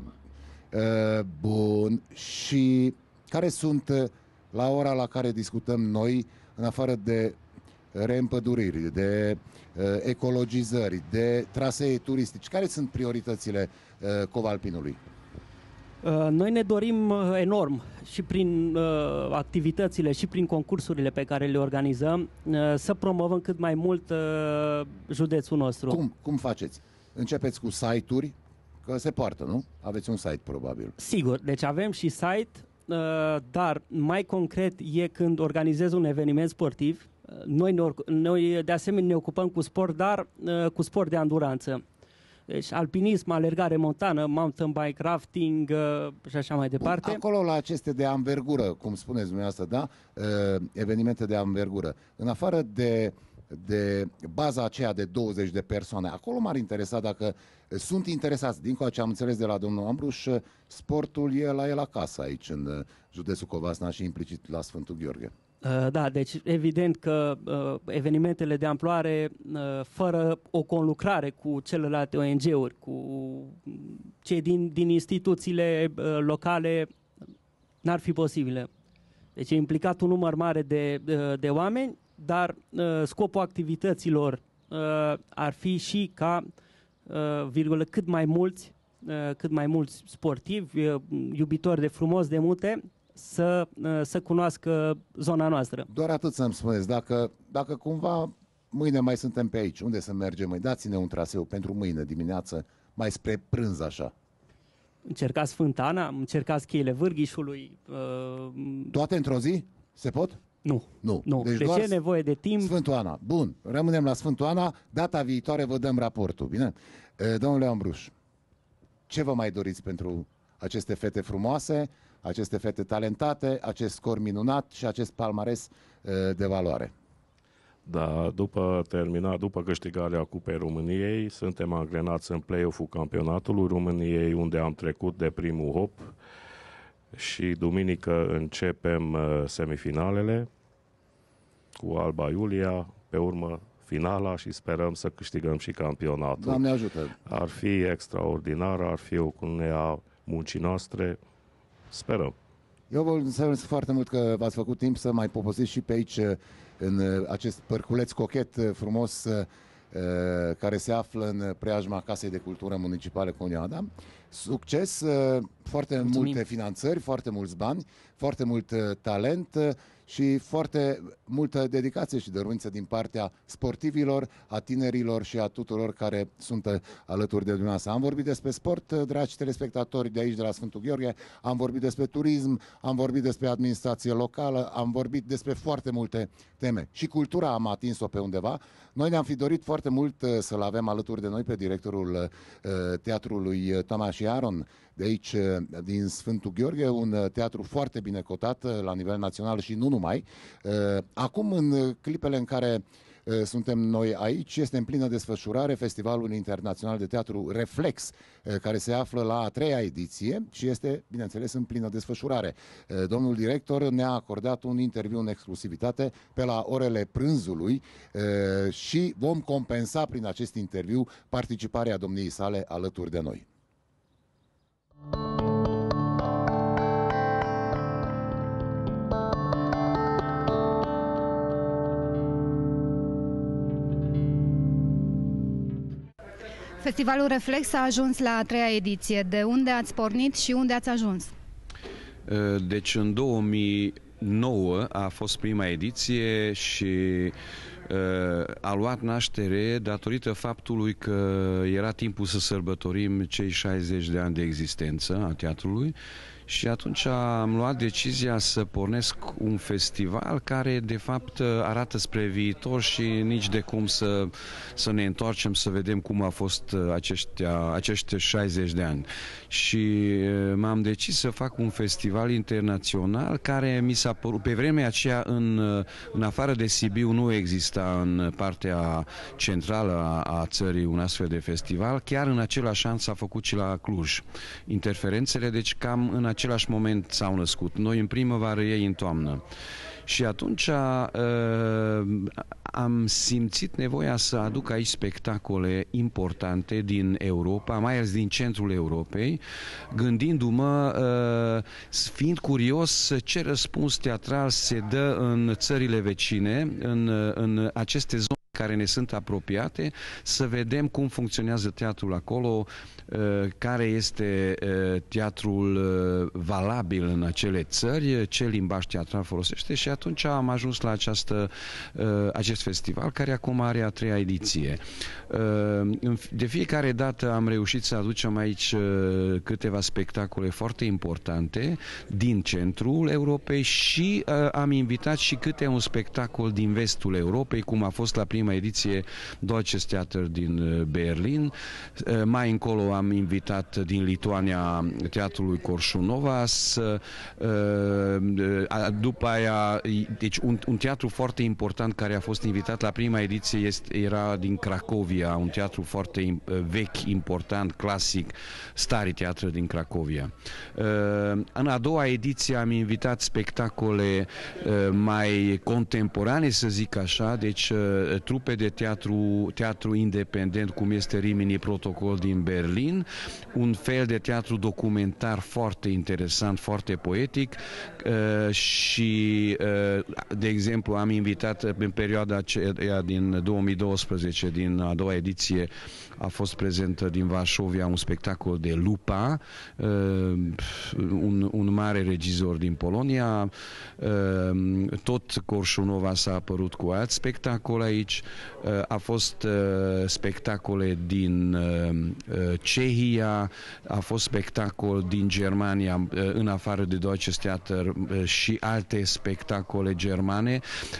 Speaker 1: Bun. Și care sunt... La ora la care discutăm noi, în afară de reîmpăduriri, de ecologizări, de trasee turistici, care sunt prioritățile Covalpinului?
Speaker 11: Noi ne dorim enorm și prin activitățile și prin concursurile pe care le organizăm să promovăm cât mai mult județul nostru.
Speaker 1: Cum faceți? Începeți cu site-uri, că se poartă, nu? Aveți un site probabil.
Speaker 11: Sigur, deci avem și site. Dar mai concret e când organizez un eveniment sportiv. Noi de asemenea ne ocupăm cu sport, dar cu sport de anduranță. Deci alpinism, alergare montană, mountain bike, rafting și așa mai departe.
Speaker 1: Bun, acolo la aceste de anvergură, cum spuneți dumneavoastră, da? Evenimente de anvergură. În afară de baza aceea de 20 de persoane, acolo m-ar interesa dacă sunt interesați, din ce am înțeles de la domnul Ambruș, sportul e la el acasă aici, în județul Covasna și implicit la Sfântul Gheorghe.
Speaker 11: Da, deci evident că evenimentele de amploare, fără o conlucrare cu celelalte ONG-uri, cu cei din instituțiile locale, n-ar fi posibile. Deci e implicat un număr mare de oameni, dar scopul activităților ar fi și ca cât mai mulți sportivi, iubitori de frumos, de munte, să cunoască zona noastră.
Speaker 1: Doar atât să-mi spuneți, dacă cumva mâine mai suntem pe aici, unde să mergem mâine? Dați-ne un traseu pentru mâine dimineață, mai spre prânz așa.
Speaker 11: Încercați Fântana, încercați cheile Vârghișului.
Speaker 1: Toate într-o zi? Se pot?
Speaker 11: Nu.
Speaker 1: Deci
Speaker 11: doar e nevoie de timp.
Speaker 1: Sfântul Ana. Bun, rămânem la Sfântul Ana. Data viitoare vă dăm raportul, bine? Domnule Ambruș, ce vă mai doriți pentru aceste fete frumoase, aceste fete talentate, acest scor minunat și acest palmares de valoare?
Speaker 10: Da, după câștigarea Cupei României, suntem angrenați în play-off-ul campionatului României, unde am trecut de primul hop și duminică începem semifinalele cu Alba Iulia, pe urmă finala și sperăm să câștigăm și campionatul.
Speaker 1: Doamne ajută!
Speaker 10: Ar fi extraordinar, ar fi o cunune a muncii noastre. Sperăm.
Speaker 1: Eu vă mulțumesc foarte mult că v-ați făcut timp să mai poposiți și pe aici, în acest părculeț cochet frumos, care se află în preajma Casei de Cultură Municipale Conioada. Succes, foarte multe finanțări, foarte mulți bani, foarte mult talent și foarte multă dedicație și dăruință din partea sportivilor, a tinerilor și a tuturor care sunt alături de dumneavoastră. Am vorbit despre sport, dragi telespectatori de aici, de la Sfântul Gheorghe, am vorbit despre turism, am vorbit despre administrație locală, am vorbit despre foarte multe teme. Și cultura am atins-o pe undeva. Noi ne-am fi dorit foarte mult să-l avem alături de noi pe directorul teatrului Tomaș Iaron, de aici, din Sfântul Gheorghe, un teatru foarte bine cotat la nivel național și nu numai. Acum, în clipele în care suntem noi aici, este în plină desfășurare Festivalul Internațional de Teatru Reflex, care se află la a 3-a ediție și este, bineînțeles, în plină desfășurare. Domnul director ne-a acordat un interviu în exclusivitate pe la orele prânzului și vom compensa prin acest interviu participarea domniei sale alături de noi.
Speaker 12: Festivalul Reflex a ajuns la a 3-a ediție. De unde ați pornit și unde ați ajuns?
Speaker 13: Deci în 2009 a fost prima ediție și a luat naștere datorită faptului că era timpul să sărbătorim cei 60 de ani de existență a teatrului. Și atunci am luat decizia să pornesc un festival care de fapt arată spre viitor și nici de cum să ne întoarcem să vedem cum a fost acești 60 de ani. Și m-am decis să fac un festival internațional care mi s-a părut, pe vremea aceea în afară de Sibiu nu exista în partea centrală a țării un astfel de festival, chiar în același an s-a făcut și la Cluj. Interferențele, deci cam în același moment s-au născut. Noi în primăvară, ei în toamnă. Și atunci am simțit nevoia să aduc aici spectacole importante din Europa, mai ales din centrul Europei, gândindu-mă, fiind curios ce răspuns teatral se dă în țările vecine, în aceste zone care ne sunt apropiate, să vedem cum funcționează teatrul acolo, care este teatrul valabil în acele țări, ce limbaj teatral folosește și atunci am ajuns la acest festival care acum are a 3-a ediție. De fiecare dată am reușit să aducem aici câteva spectacole foarte importante din centrul Europei și am invitat și câte un spectacol din vestul Europei, cum a fost la prima ediție Deutsches Theater din Berlin. Mai încolo am invitat din Lituania teatrul Corșunovas. După aia, deci un teatru foarte important care a fost invitat la prima ediție era din Cracovia, un teatru foarte vechi, important, clasic, Stari Teatru din Cracovia. În a doua ediție am invitat spectacole mai contemporane, să zic așa, deci trupe de teatru independent, cum este Rimini Protocol din Berlin, un fel de teatru documentar foarte interesant, foarte poetic și, de exemplu, am invitat în perioada aceea din 2012, din a doua ediție, a fost prezentă din Varșovia un spectacol de Lupa, un mare regizor din Polonia. Tot Corșunova s-a apărut cu alt spectacol aici. A fost spectacole din Cehia, a fost spectacol din Germania, în afară de Deutsches Theater, și alte spectacole germane.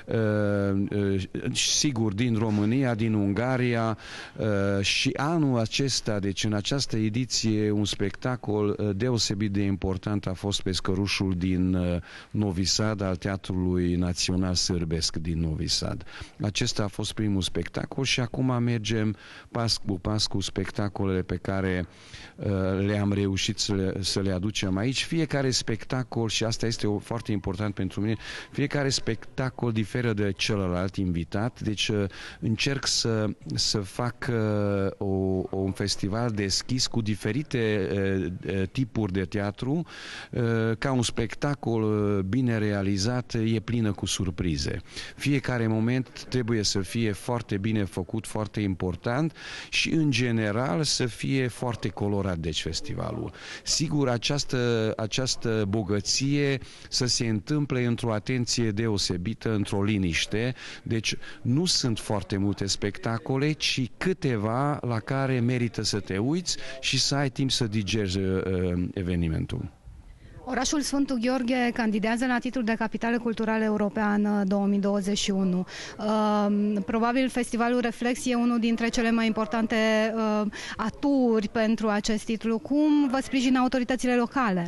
Speaker 13: Sigur, din România, din Ungaria, și anul acesta, deci în această ediție, un spectacol deosebit de important a fost Pescărușul din Novi Sad, al Teatrului Național Sârbesc din Novi Sad. Acesta a fost primul spectacol și acum mergem pas cu pas cu spectacolele pe care le-am reușit să le aducem aici. Fiecare spectacol, și asta este foarte important pentru mine, fiecare spectacol diferă de celălalt invitat, deci încerc să fac un festival deschis cu diferite tipuri de teatru, ca un spectacol bine realizat e plină cu surprize. Fiecare moment trebuie să fie fie foarte bine făcut, foarte important și în general să fie foarte colorat, deci, festivalul. Sigur, această bogăție să se întâmple într-o atenție deosebită, într-o liniște, deci nu sunt foarte multe spectacole, ci câteva la care merită să te uiți și să ai timp să digeri evenimentul.
Speaker 12: Orașul Sfântul Gheorghe candidează la titlul de capitală culturală europeană 2021. Probabil festivalul Reflex e unul dintre cele mai importante aturi pentru acest titlu. Cum vă sprijină autoritățile locale?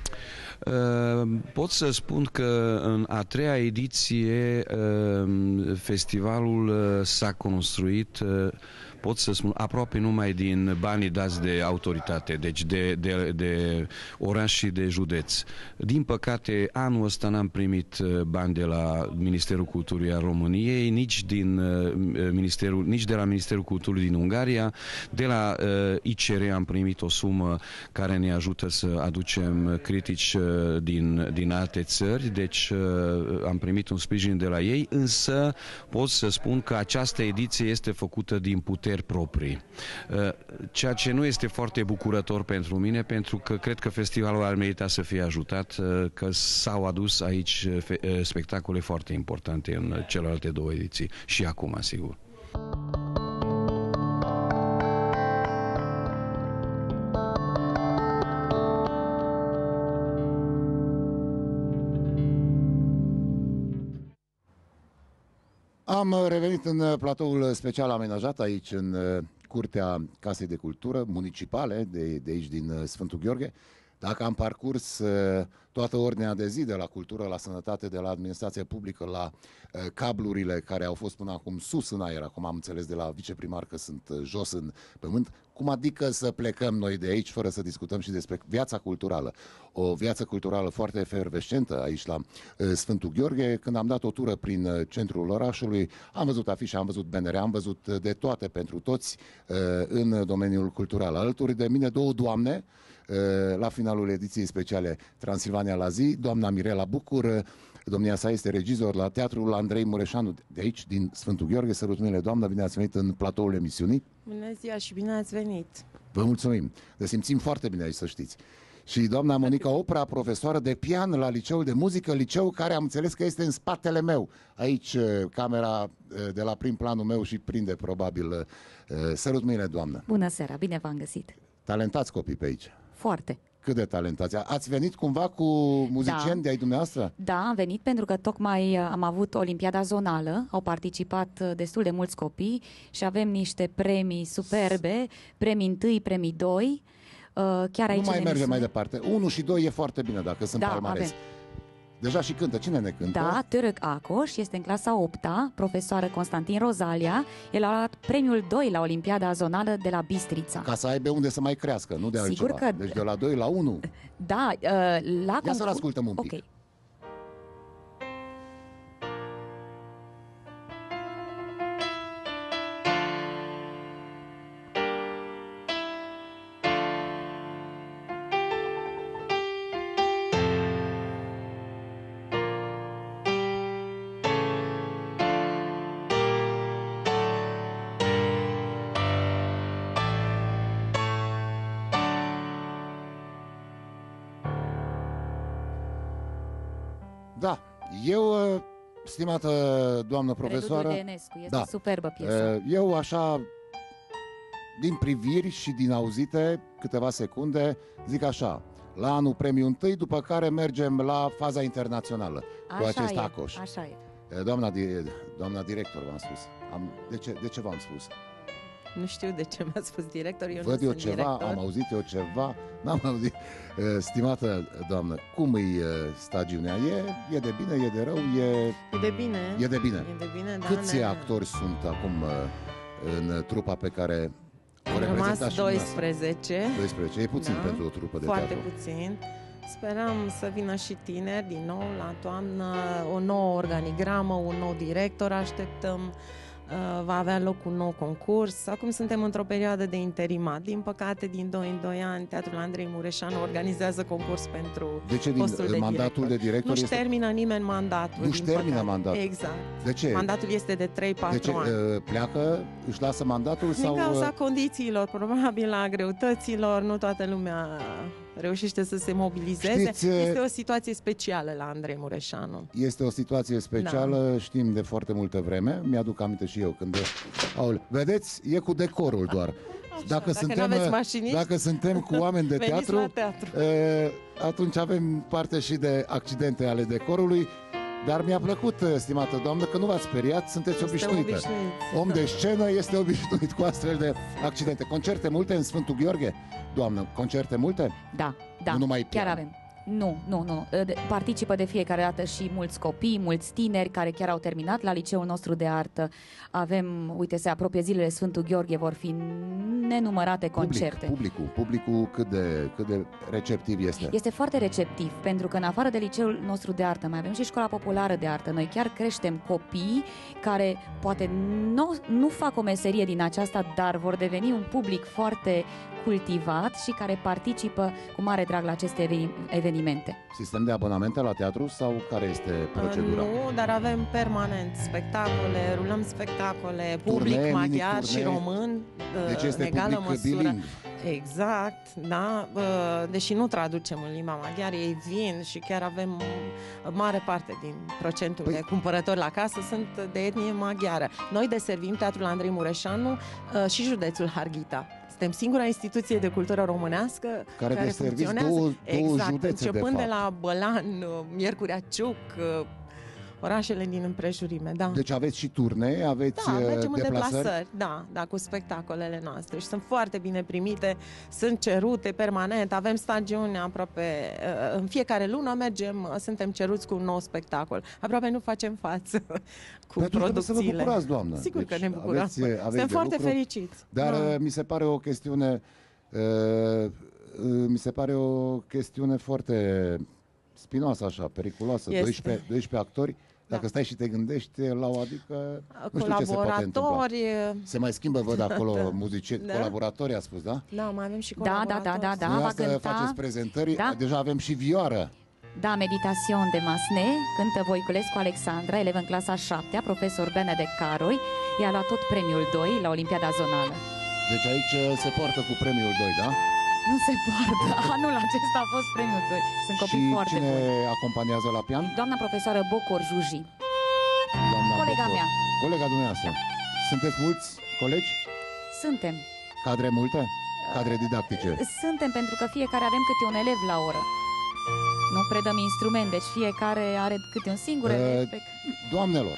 Speaker 13: Pot să spun că în a treia ediție festivalul s-a construit, pot să spun, aproape numai din banii dați de autoritate, deci de oraș și de județ. Din păcate, anul ăsta n-am primit bani de la Ministerul Culturii al României, nici de la Ministerul Culturii din Ungaria. De la ICR am primit o sumă care ne ajută să aducem critici din alte țări, deci am primit un sprijin de la ei, însă pot să spun că această ediție este făcută din puteri proprii. Ceea ce nu este foarte bucurător pentru mine, pentru că cred că festivalul ar merita să fie ajutat, că s-au adus aici spectacole foarte importante în celelalte două ediții și acum, sigur.
Speaker 1: Am revenit în platoul special amenajat aici în curtea Casei de Cultură Municipale de aici din Sfântul Gheorghe. Dacă am parcurs toată ordinea de zi, de la cultură la sănătate, de la administrație publică la cablurile care au fost până acum sus în aer, acum am înțeles de la viceprimar că sunt jos în pământ, cum adică să plecăm noi de aici fără să discutăm și despre viața culturală? O viață culturală foarte efervescentă aici la Sfântul Gheorghe. Când am dat o tură prin centrul orașului, am văzut afișe, am văzut bannere, am văzut de toate pentru toți în domeniul cultural. Alături de mine două doamne, la finalul ediției speciale Transilvania la zi, doamna Mirela Bucur, domnia sa este regizor la Teatrul Andrei Mureșanu, de aici, din Sfântul Gheorghe. Sărut-mile, doamnă, bine ați venit în platoul emisiunii.
Speaker 14: Bună ziua și bine ați venit!
Speaker 1: Vă mulțumim! Ne simțim foarte bine aici, să știți. Și doamna Monica Opra, profesoară de pian la Liceul de Muzică, liceu care am înțeles că este în spatele meu. Aici, camera de la prim planul meu și prinde, probabil. Sărut-mile, doamnă!
Speaker 15: Bună seara, bine v-am găsit!
Speaker 1: Talentați copii pe aici!
Speaker 15: Foarte!
Speaker 1: Cât de talentați? Ați venit cumva cu muzicieni de ai dumneavoastră?
Speaker 15: Da, am venit pentru că tocmai am avut Olimpiada Zonală, au participat destul de mulți copii și avem niște premii superbe, premii 1, premii 2. Chiar aici
Speaker 1: nu mai merge mai departe. 1 și 2 e foarte bine dacă sunt palmares.
Speaker 15: Avem.
Speaker 1: Deja și cântă. Cine ne cântă?
Speaker 15: Da, Török Ákos este în clasa 8-a, profesoară Constantin Rozalia. El a luat premiul 2 la Olimpiada Zonală de la Bistrița.
Speaker 1: Ca să aibă unde să mai crească, nu de altceva.
Speaker 15: Sigur că...
Speaker 1: Deci de la 2 la 1.
Speaker 15: Da, la
Speaker 1: Ia să-l ascultăm un pic.
Speaker 15: Okay.
Speaker 1: Da, eu, stimată doamnă profesoară...
Speaker 15: Preludiul de Enescu, este superbă piesă.
Speaker 1: Eu așa, din priviri și din auzite, câteva secunde, zic așa, la anul premiul 1, după care mergem la faza internațională cu acest Ákos.
Speaker 15: Așa e.
Speaker 1: Doamna director, v-am spus. De ce v-am spus?
Speaker 14: Nu știu de ce mi-a spus director, eu
Speaker 1: Văd
Speaker 14: nu
Speaker 1: eu
Speaker 14: sunt
Speaker 1: ceva,
Speaker 14: director.
Speaker 1: am auzit eu ceva, n-am auzit. Stimată doamnă, cum e stagiunea? E de bine, e de rău,
Speaker 14: E de bine.
Speaker 1: E de bine.
Speaker 14: E de bine, da.
Speaker 1: Câți actori sunt acum în trupa pe care o
Speaker 14: Au
Speaker 1: reprezentați
Speaker 14: rămas
Speaker 1: și
Speaker 14: 12.
Speaker 1: 12, e puțin pentru o trupă de
Speaker 14: Foarte
Speaker 1: teatru.
Speaker 14: puțin. Sperăm să vină și tineri din nou la toamnă, o nouă organigramă, un nou director așteptăm. Va avea loc un nou concurs. Acum suntem într-o perioadă de interimat. Din păcate, din 2 în 2 ani, Teatrul Andrei Mureșanu organizează concurs pentru
Speaker 1: De ce
Speaker 14: postul de
Speaker 1: mandatul de director
Speaker 14: Nu-și
Speaker 1: este...
Speaker 14: termină nimeni mandatul.
Speaker 1: Nu-și termină
Speaker 14: păcate.
Speaker 1: mandatul.
Speaker 14: Exact.
Speaker 1: De ce?
Speaker 14: Mandatul este de 3-4
Speaker 1: De ce?
Speaker 14: ani.
Speaker 1: Pleacă, își lasă mandatul
Speaker 14: Din
Speaker 1: sau...
Speaker 14: cauza condițiilor, probabil a greutăților, nu toată lumea reușește să se mobilizeze.
Speaker 1: Știți,
Speaker 14: este o situație specială la Andrei Mureșanu.
Speaker 1: Este o situație specială, știm de foarte multă vreme. Mi-aduc aminte și eu când... Vedeți, e cu decorul doar. Dacă suntem cu oameni de teatru, atunci avem parte și de accidente ale decorului. Dar mi-a plăcut, stimată doamnă, că nu v-ați speriat, sunteți obișnuită. Om de scenă este obișnuit cu astfel de accidente. Concerte multe în Sfântul Gheorghe? Doamnă, concerte multe?
Speaker 15: Da,
Speaker 1: Nu numai
Speaker 15: chiar avem. Nu. Participă de fiecare dată și mulți copii, mulți tineri care chiar au terminat la liceul nostru de artă. Avem, uite, se apropie zilele Sfântul Gheorghe, vor fi nenumărate concerte.
Speaker 1: Publicul cât de receptiv este?
Speaker 15: Este foarte receptiv, pentru că în afară de liceul nostru de artă mai avem și școala populară de artă. Noi chiar creștem copii care poate nu fac o meserie din aceasta, dar vor deveni un public foarte cultivat și care participă cu mare drag la aceste evenimente.
Speaker 1: Sistem de abonamente la teatru sau care este procedura?
Speaker 14: Nu, dar avem permanent spectacole, rulăm spectacole, public maghiar și român,
Speaker 1: deci este
Speaker 14: în egală
Speaker 1: public
Speaker 14: măsură.
Speaker 1: bilingv.
Speaker 14: Exact, da, deși nu traducem în limba maghiară, ei vin și chiar avem mare parte din procentul de cumpărători la casă sunt de etnie maghiară. Noi deservim Teatrul Andrei Mureșanu și județul Harghita. Suntem singura instituție de cultură românească care funcționează
Speaker 1: două județe,
Speaker 14: începând
Speaker 1: de
Speaker 14: de la Bălan, Miercurea Ciuc, orașele din împrejurime, da.
Speaker 1: Deci aveți și turnee, aveți
Speaker 14: mergem în
Speaker 1: deplasări?
Speaker 14: deplasări, da, cu spectacolele noastre și sunt foarte bine primite, sunt cerute permanent, avem stagiuni aproape, în fiecare lună mergem, suntem ceruți cu un nou spectacol. Aproape nu facem față cu producțiile.
Speaker 1: Să vă bucurați, doamnă.
Speaker 14: Sigur că ne bucurăm.
Speaker 1: Aveți
Speaker 14: suntem foarte fericiți.
Speaker 1: Dar mi se pare o chestiune foarte spinoasă așa, periculoasă. 12 actori. Dacă stai și te gândești la o, adică nu știu ce se poate întâmpla. Se mai schimbă, văd acolo muzicieni, colaboratori, a spus, da?
Speaker 14: Da, mai avem și colaboratori.
Speaker 15: Da, va cânta.
Speaker 1: Faceți prezentări, deja avem și vioară.
Speaker 15: Da, Meditation de Masne, cântă Voiculescu Alexandra, elev în clasa 7-a, profesor Benedek Caroi, i-a luat tot premiul 2 la Olimpiada Zonală.
Speaker 1: Deci aici se poartă cu premiul 2, da?
Speaker 15: Nu se poartă, anul acesta a fost premiul 2. Sunt copii foarte buni.
Speaker 1: Și cine acompaniază la pian?
Speaker 15: Doamna profesoară Bocor Juji. Colega mea.
Speaker 1: Colega dumneavoastră. Sunteți mulți colegi?
Speaker 15: Suntem.
Speaker 1: Cadre multe? Cadre didactice?
Speaker 15: Suntem, pentru că fiecare avem câte un elev la oră. Nu predăm instrument, deci fiecare are câte un singur elev.
Speaker 1: Doamnelor,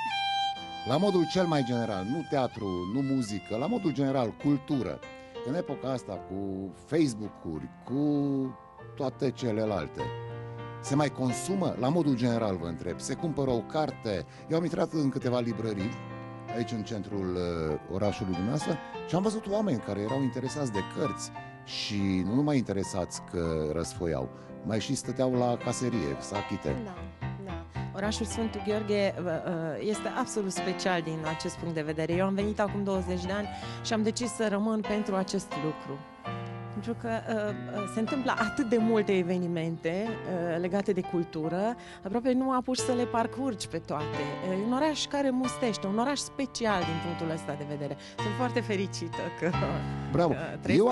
Speaker 1: la modul cel mai general, nu teatru, nu muzică, la modul general, cultură, în epoca asta cu Facebook-uri, cu toate celelalte, se mai consumă? La modul general vă întreb, se cumpără o carte? Eu am intrat în câteva librării aici în centrul orașului dumneavoastră și am văzut oameni care erau interesați de cărți și nu numai interesați că răsfoiau, mai și stăteau la caserie să achite.
Speaker 14: Da. Orașul Sfântul Gheorghe este absolut special din acest punct de vedere. Eu am venit acum 20 de ani și am decis să rămân pentru acest lucru. Pentru că se întâmplă atât de multe evenimente legate de cultură, aproape nu apuci să le parcurgi pe toate. E un oraș care mustește, un oraș special din punctul ăsta de vedere. Sunt foarte fericită că
Speaker 1: Bravo! Eu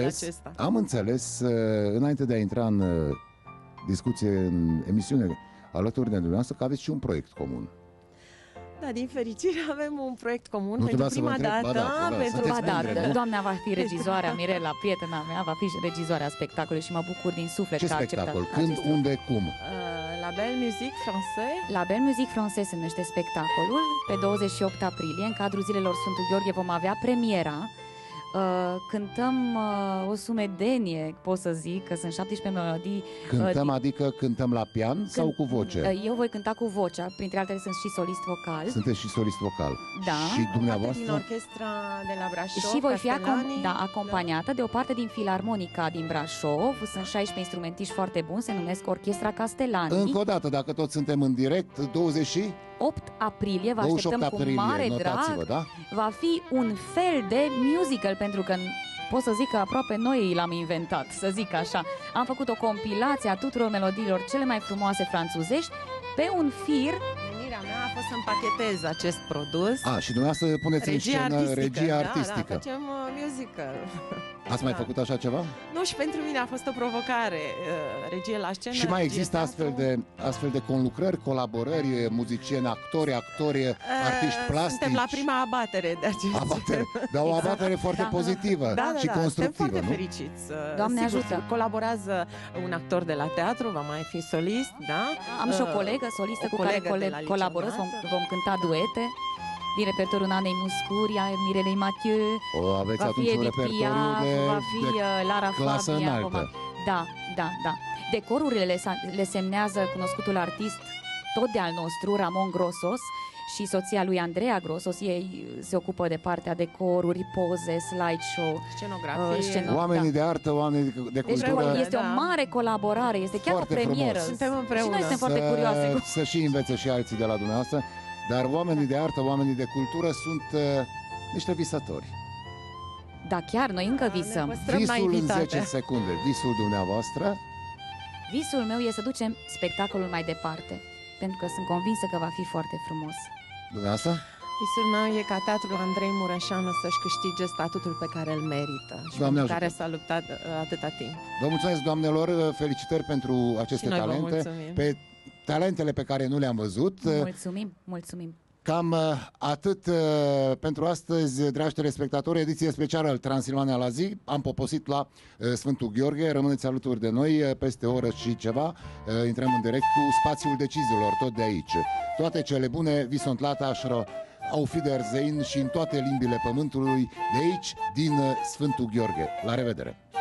Speaker 1: am înțeles, înainte de a intra în discuție, în emisiune alături de dumneavoastră, că aveți și un proiect comun.
Speaker 14: Da, din fericire avem un proiect comun
Speaker 1: nu
Speaker 14: pentru prima dată.
Speaker 15: Doamna va fi regizoarea, Mirela, prietena mea, va fi regizoarea spectacolului și mă bucur din suflet
Speaker 1: că a acceptat. Ce spectacol? Când, unde, cum?
Speaker 14: La Belle Musique Français.
Speaker 15: La Belle Musique Français se numește spectacolul. Pe 28 aprilie, în cadrul zilelor Sfântul Gheorghe, vom avea premiera Cântăm o sumedenie, pot să zic, că sunt 17 melodii.
Speaker 1: Cântăm, adică cântăm la pian sau cu voce?
Speaker 15: Eu voi cânta cu vocea, printre altele sunt și solist vocal.
Speaker 1: Sunteți și solist vocal.
Speaker 15: Da.
Speaker 1: Și dumneavoastră?
Speaker 14: Din orchestra de la Brașov,
Speaker 15: Și voi fi
Speaker 14: Castellani.
Speaker 15: acompaniată de o parte din Filarmonica din Brașov. Sunt 16 instrumentiști foarte buni, se numesc Orchestra Castellani.
Speaker 1: Încă o dată, dacă toți suntem în direct,
Speaker 15: 8 aprilie, vă
Speaker 1: 28
Speaker 15: așteptăm
Speaker 1: aprilie,
Speaker 15: cu mare
Speaker 1: notați-vă,
Speaker 15: drag.
Speaker 1: da?
Speaker 15: Va fi un fel de musical, pentru că pot să zic că aproape noi l-am inventat, să zic așa. Am făcut o compilație a tuturor melodiilor cele mai frumoase franțuzești pe un fir.
Speaker 14: Menirea mea a fost să împachetez acest produs.
Speaker 1: Și dumneavoastră puneți în scenă regia artistică.
Speaker 14: Da, facem musical.
Speaker 1: Ați mai făcut așa ceva?
Speaker 14: Nu, și pentru mine a fost o provocare, regie la scenă.
Speaker 1: Și mai există astfel de conlucrări, colaborări, muzicieni, actori, artiști plastici?
Speaker 14: Suntem la prima abatere de acest
Speaker 1: abatere, dar o abatere foarte pozitivă și constructivă,
Speaker 14: suntem foarte
Speaker 1: nu?
Speaker 14: fericiți.
Speaker 15: Doamne
Speaker 14: Sigur,
Speaker 15: ajută!
Speaker 14: Colaborează un actor de la teatru, va mai fi solist, da?
Speaker 15: Am și o colegă solistă cu care colaborăm, vom cânta duete. Din repertoriul Nanei Muscuria, Mirelei Mathieu,
Speaker 1: aveți
Speaker 15: va fi
Speaker 1: atunci un
Speaker 15: Edith
Speaker 1: repertoriu
Speaker 15: Piaf, va fi Lara
Speaker 1: clasă
Speaker 15: Fabian.
Speaker 1: înaltă.
Speaker 15: Da. Decorurile le semnează cunoscutul artist, tot de al nostru, Ramon Grosos, și soția lui Andreea Grosos. Ei se ocupă de partea decoruri, poze, slideshow,
Speaker 14: scenografie.
Speaker 1: Oamenii de artă, oamenii de cultură.
Speaker 15: Deci este o mare colaborare, este chiar
Speaker 1: foarte
Speaker 15: o premieră.
Speaker 1: frumos.
Speaker 14: Suntem împreună.
Speaker 15: Și noi suntem foarte curioase.
Speaker 1: Să și învețe și alții de la dumneavoastră. Dar oamenii de artă, oamenii de cultură sunt niște visători.
Speaker 15: Da, chiar, noi încă visăm.
Speaker 1: Visul în 10 secunde, visul dumneavoastră?
Speaker 15: Visul meu e să ducem spectacolul mai departe, pentru că sunt convinsă că va fi foarte frumos.
Speaker 1: Dumneavoastră?
Speaker 14: Visul meu e ca Teatrul Andrei Mureșanu să-și câștige statutul pe care îl merită și
Speaker 1: Doamne
Speaker 14: pentru
Speaker 1: ajută.
Speaker 14: care s-a luptat atâta timp.
Speaker 1: Vă mulțumesc, doamnelor, felicitări pentru aceste
Speaker 14: Și noi vă
Speaker 1: talente,
Speaker 14: mulțumim.
Speaker 1: pe talentele pe care nu le-am văzut.
Speaker 15: Mulțumim.
Speaker 1: Cam atât pentru astăzi, dragi telespectatori, ediție specială al Transilvania la zi. Am poposit la Sfântul Gheorghe, rămâneți alături de noi, peste o oră și ceva intrăm în direct cu spațiul deciziilor, tot de aici. Toate cele bune, vi sunt lata, auf Wiedersehen și în toate limbile pământului de aici, din Sfântul Gheorghe. La revedere!